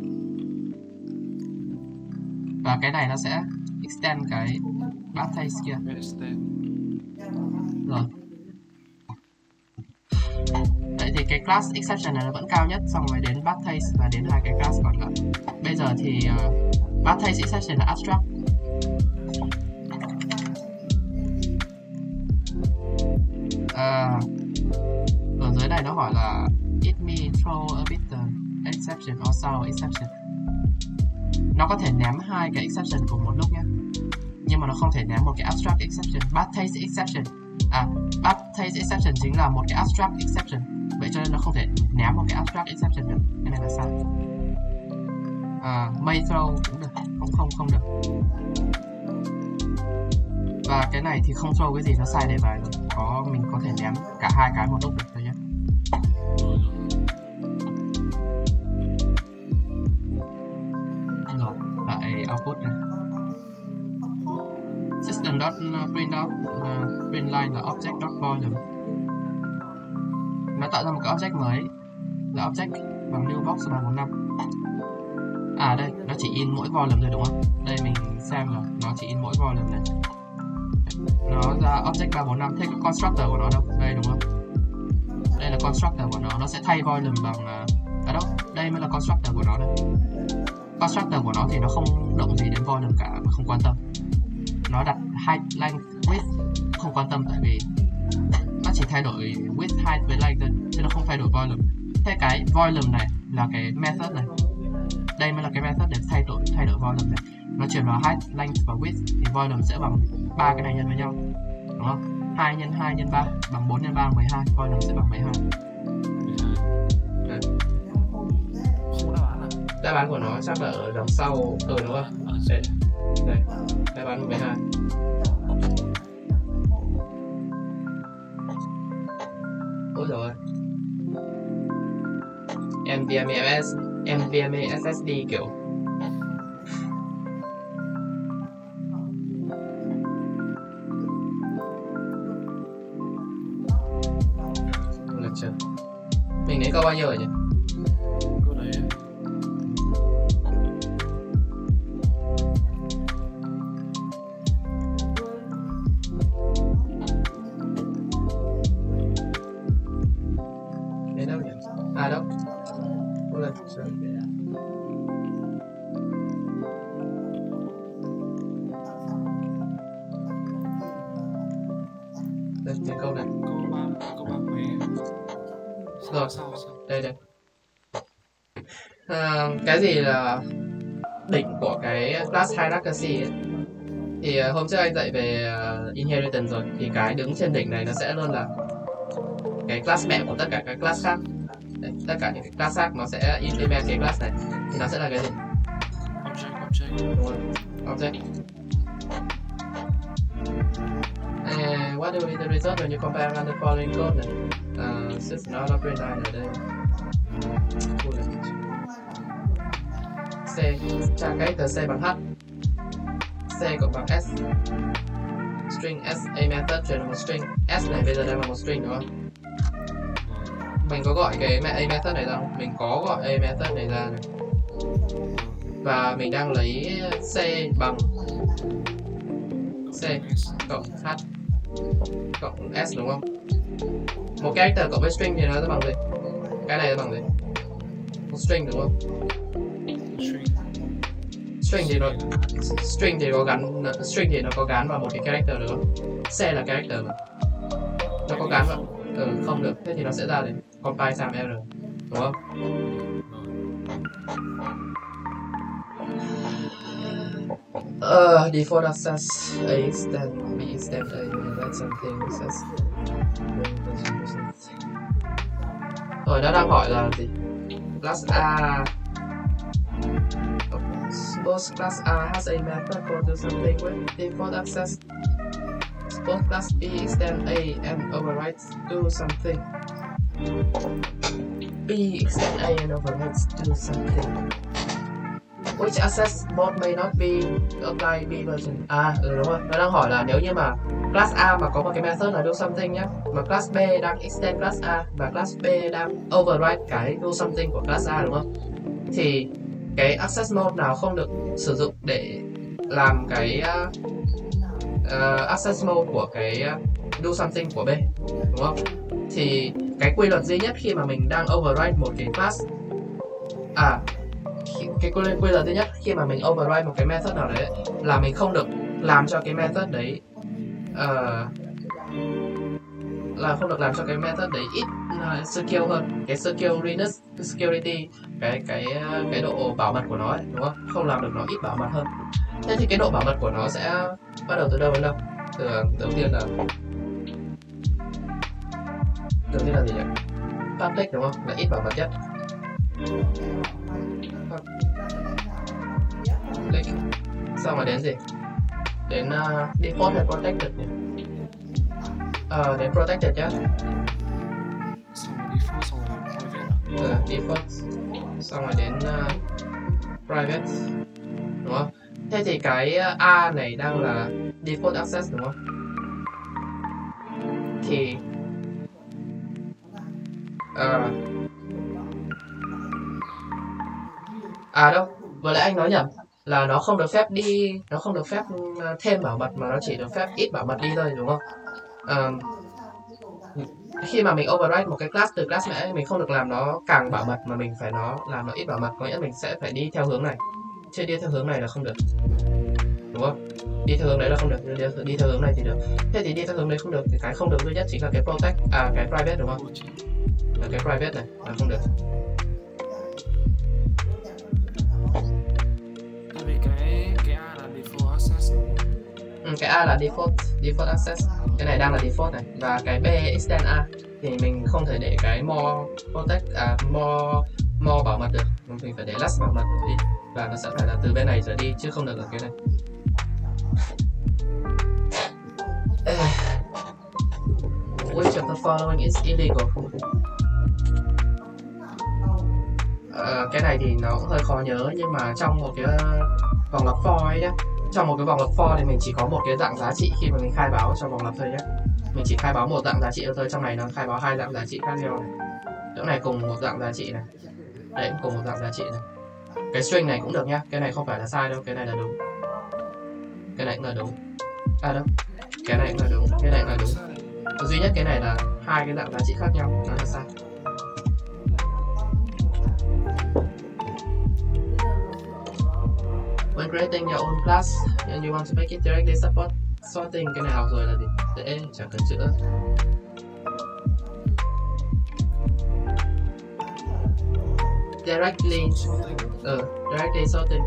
Và cái này nó sẽ extend cái bad taste kia. Rồi. Vậy thì cái class exception này nó vẫn cao nhất, xong rồi đến bad taste và đến hai cái class còn lại. Bây giờ thì bad taste exception là abstract. Ở dưới này nó hỏi là it me throw a bitter exception or sour exception. Nó có thể ném hai cái exception cùng một lúc nhé, nhưng mà nó không thể ném một cái abstract exception. Bad taste exception, bad taste exception chính là một cái abstract exception, vậy cho nên nó không thể ném một cái abstract exception được. Cái này là sai. May throw cũng được, không được. Và cái này thì không throw cái gì, nó sai đề bài rồi. Mình có thể ném cả hai cái một lúc được thôi nhé. Rồi, lại output này. System dot print out print line là object dot volume. Nó tạo ra một cái object mới là object bằng new box 345. Đây, nó chỉ in mỗi volume thôi đúng không? Đây mình xem rồi, nó chỉ in mỗi volume này. Nó ra object 345, thế cái constructor của nó đâu? Đây đúng không? Đây là constructor của nó sẽ thay volume bằng đâu? Đây mới là constructor của nó này. Constructor của nó thì nó không động gì đến volume cả, mà không quan tâm. Nó đặt height, length, width không quan tâm, tại vì nó chỉ thay đổi width, height với length thôi, chứ nó không thay đổi volume. Thế cái volume này là cái method này. Đây mới là cái method để thay đổi volume này. Nó chuyển vào height, length và width thì volume sẽ bằng ba cái này nhân với nhau, đúng không? 2 nhân 2 nhân 3 bằng 4 nhân 3 bằng 12, volume sẽ bằng 12. Đáp án của nó chắc là ở đằng sau, đúng không? Đây, đáp án 12. Ôi rồi, NVMe SSD kiểu chưa? Mình đến câu bao nhiêu rồi nhỉ? Câu đấy đến đâu nhỉ? À đâu? Câu này chưa? Đây, đến câu này. câu ba mấy Rồi. sao Đây đây. Cái gì là đỉnh của cái class hierarchy ấy? Thì hôm trước anh dạy về inheritance rồi, thì cái đứng trên đỉnh này nó sẽ luôn là cái class mẹ của tất cả các class khác. Đấy, tất cả những cái class khác nó sẽ implement cái class này thì nó sẽ là cái gì? object Đúng rồi, object. What will be the result when you compare the following code này? Since nó print line ở đây. C, tra character C bằng H, C cộng bằng S, string S, A method chuyển là một string, S này bây giờ đang là một string đúng không? Mình có gọi cái A method này ra không? Mình có gọi A method này ra này. Và mình đang lấy C bằng C cộng H cộng S đúng không? Một character cộng với string thì nó sẽ bằng gì? Cái này sẽ bằng gì? Một string đúng không? String thì nó có gắn vào một cái character được không? C là character mà. Nó có gắn vào. Không được. Thế thì nó sẽ ra để compile time error. Đúng không? Default access A extend B extend A that something access. Rồi nó đang hỏi là gì? Class A. Suppose class A has a method called do something with default access. Suppose class B extend A and overrides do something. B extend A and overrides do something. Which access mode may not be applied B version. Đúng rồi. Nó đang hỏi là nếu như mà class A mà có một cái method là do something nhá, mà class B đang extend class A và class B đang override cái do something của class A đúng không? Thì cái access mode nào không được sử dụng để làm cái access mode của cái do something của B đúng không? Thì cái quy luật duy nhất khi mà mình đang override một cái class cái quy luật duy nhất khi mà mình override một cái method nào đấy là mình không được làm cho cái method đấy ít secure hơn, cái secureness, security, cái độ bảo mật của nó ấy, đúng không? Không làm được nó ít bảo mật hơn. Thế thì cái độ bảo mật của nó sẽ bắt đầu từ đâu đến đâu? Đầu tiên là gì nhỉ? Public đúng không? Là ít bảo mật nhất. Public. Xong rồi đến gì? Đến default hay protected nhỉ? Đến protected nhá. Default. Xong rồi đến private. Đúng không? Thế thì cái A này đang là default access đúng không? Thì đâu, vừa nãy anh nói nhầm là nó không được phép thêm bảo mật mà nó chỉ được phép ít bảo mật đi thôi đúng không? Khi mà mình override một cái class từ class mẹ mình không được làm nó càng bảo mật mà mình phải làm nó ít bảo mật, có nghĩa mình sẽ phải đi theo hướng này, chứ đi theo hướng này là không được đúng không? Đi theo hướng đấy là không được, đi theo hướng này thì được. Thế thì đi theo hướng đấy không được thì cái không được duy nhất chính là cái cái private đúng không? Là cái private này là không được. Tại vì cái A là default access. Cái A là default access, cái này đang là default này, và cái B extend A thì mình không thể để cái more protect more bảo mật được, mình phải để less bảo mật đi, và nó sẽ phải là từ bên này trở đi chứ không được ở cái này. Which of the following is illegal? Cái này thì nó cũng hơi khó nhớ, nhưng mà trong một cái vòng lặp for ấy nhé, trong một cái vòng lặp for thì mình chỉ có một cái dạng giá trị khi mà mình khai báo trong vòng lặp thôi nhé. mình chỉ khai báo một dạng giá trị thôi, trong này nó khai báo 2 dạng giá trị khác nhau này. Chỗ này cùng một dạng giá trị này, đấy cùng một dạng giá trị này. Cái string này cũng được nhá, cái này không phải là sai đâu, cái này là đúng, cái này cũng là đúng. À đâu, cái này cũng là đúng, cái này cũng là đúng. Duy nhất cái này là 2 cái dạng giá trị khác nhau, nó là sai. When creating your own class and you want to make it directly support sorting, cái này học rồi là gì? Dễ, chẳng cần chữa. Directly sorting.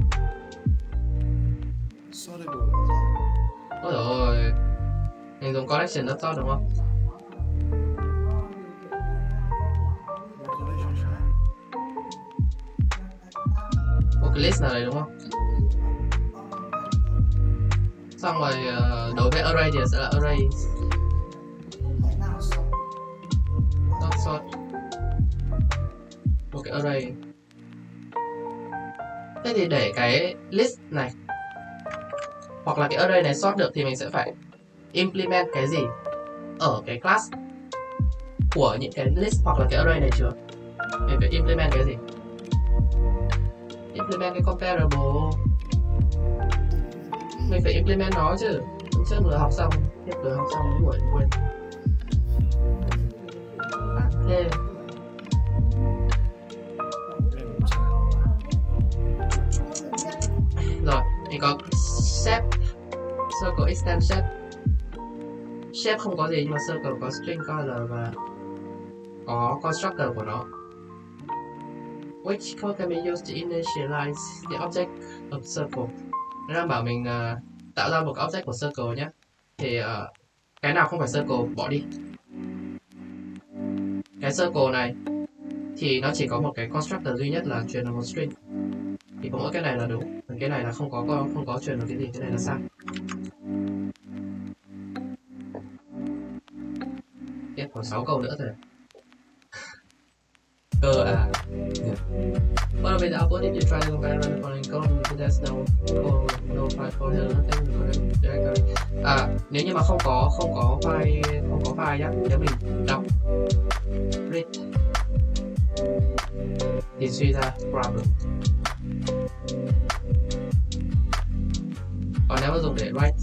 Ôi dồi ôi, mình dùng collection nó sort đúng không? Một cái list nào đấy đúng không? Xong rồi đối với array thì sẽ là array sort một cái array. Thế thì để cái list này hoặc là cái array này sort được thì mình sẽ phải implement cái gì ở cái class của những cái list hoặc là cái array này chưa? Mình phải implement cái gì? Implement cái comparable. Mình phải implement nó chứ. Trước vừa học xong, buổi quên. Thế rồi, mình có shape, circle extend shape. Shape không có gì nhưng mà circle có string color và có constructor của nó. Which code can be used to initialize the object of circle? Nó đang bảo mình tạo ra một cái object của circle nhé. Thì cái nào không phải circle bỏ đi. Cái circle này thì nó chỉ có một cái constructor duy nhất là truyền là một string. Thì có mỗi cái này là đúng, còn cái này là không có truyền được cái gì, cái này là sai. Tiếp còn 6 câu nữa thôi. Cơ à. What about the output if you try to compare the following code because there's no file for here, nothing directory. À, nếu như mà không có file nhá, nếu mình đọc read thì suy ra problem. Còn nếu mà dùng để write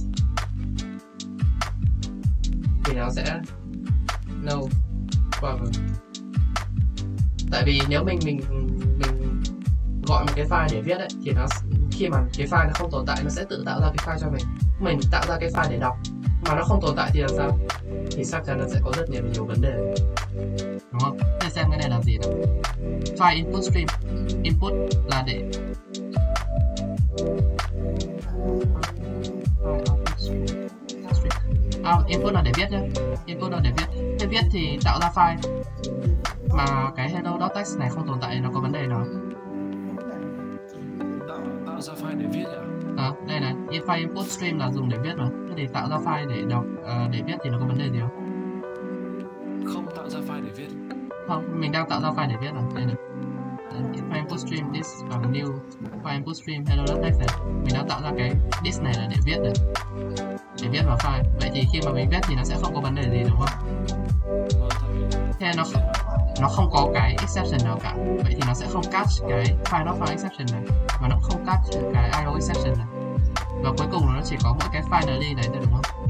thì nó sẽ no problem. Tại vì nếu mình gọi một cái file để viết ấy, thì nó khi mà cái file nó không tồn tại nó sẽ tự tạo ra cái file cho mình. Mình tạo ra cái file để đọc mà nó không tồn tại thì làm sao? Thì chắc chắn nó sẽ có rất nhiều vấn đề, đúng không? Để xem cái này là gì nào. File input stream. Input là để input là để viết nhé. Input là để viết. Để viết thì tạo ra file mà cái hello.txt này không tồn tại, nó có vấn đề nào? Tạo ra file để viết à? Đây này, file input stream là dùng để viết mà. Thế thì tạo ra file để đọc, để viết thì nó có vấn đề gì không? Không tạo ra file để viết. Không, mình đang tạo ra file để viết rồi. Đây này. File input stream this vào new file input stream hello.txt này. Mình đang tạo ra cái this này là để viết này. Để viết vào file. Vậy thì khi mà mình viết thì nó sẽ không có vấn đề gì đúng không? Thế nó không có cái exception nào cả. Vậy thì nó sẽ không catch cái file not found exception này, và nó không catch cái IO exception này. Và cuối cùng nó chỉ có mỗi cái finally này thôi đúng không?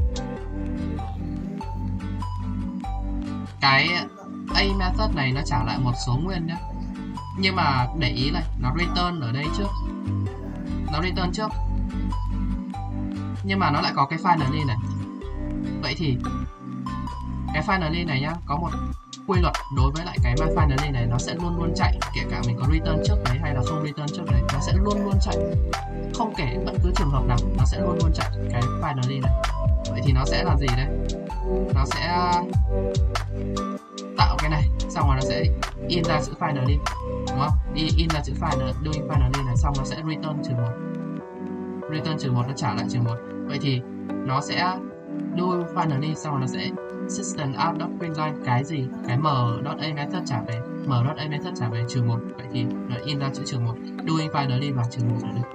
Cái A method này nó trả lại một số nguyên nhé. Nhưng mà để ý này, nó return ở đây trước. Nó return trước. Nhưng mà nó lại có cái finally này. Vậy thì cái finally này nhá, có một quy luật đối với lại cái finally này, nó sẽ luôn luôn chạy, kể cả mình có return trước đấy hay là không return trước đấy, nó sẽ luôn luôn chạy, không kể bất cứ trường hợp nào, nó sẽ luôn luôn chạy cái finally này. Vậy thì nó sẽ là gì đây? Nó sẽ tạo cái này, xong rồi nó sẽ in ra chữ finally, đúng không? In ra chữ final, doing finally này, xong nó sẽ return trừ 1. Return trừ 1 nó trả lại trừ 1. Vậy thì nó sẽ do finally, xong rồi nó sẽ system out.println cái gì? Cái m.a method trả về, m.a method trả về trừ 1. Vậy thì nó in ra chữ trừ 1, doing finally và trừ 1 ở đây.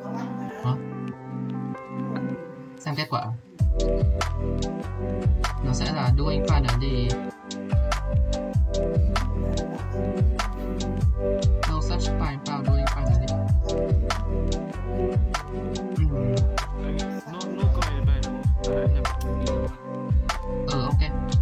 Đó. Xem kết quả. Nó sẽ là doing finally no such file found doing finally. No comment bài đúng không? Đã nhập đi rồi. Ok.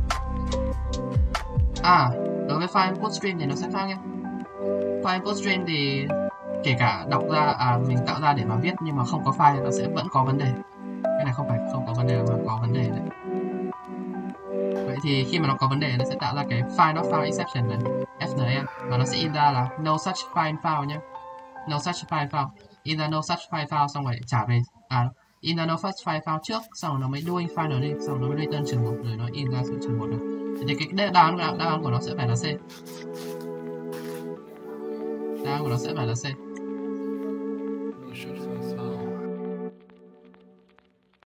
Đối với file import stream thì nó sẽ khác nhé. File import stream thì kể cả đọc ra mình tạo ra để mà viết nhưng mà không có file thì nó sẽ vẫn có vấn đề. Cái này không phải không có vấn đề mà có vấn đề đấy. Vậy thì khi mà nó có vấn đề nó sẽ tạo ra cái file not found exception này, FNF, và nó sẽ in ra là no such file found nhé. No such file found. In ra no such file found xong rồi trả về in ra no such file found trước, xong rồi nó mới doing finally, xong rồi nó mới return trường 1 rồi nó in ra số trường 1 rồi. Thì cái đáp án của nó sẽ phải là C. Đáp án của nó sẽ phải là C. No such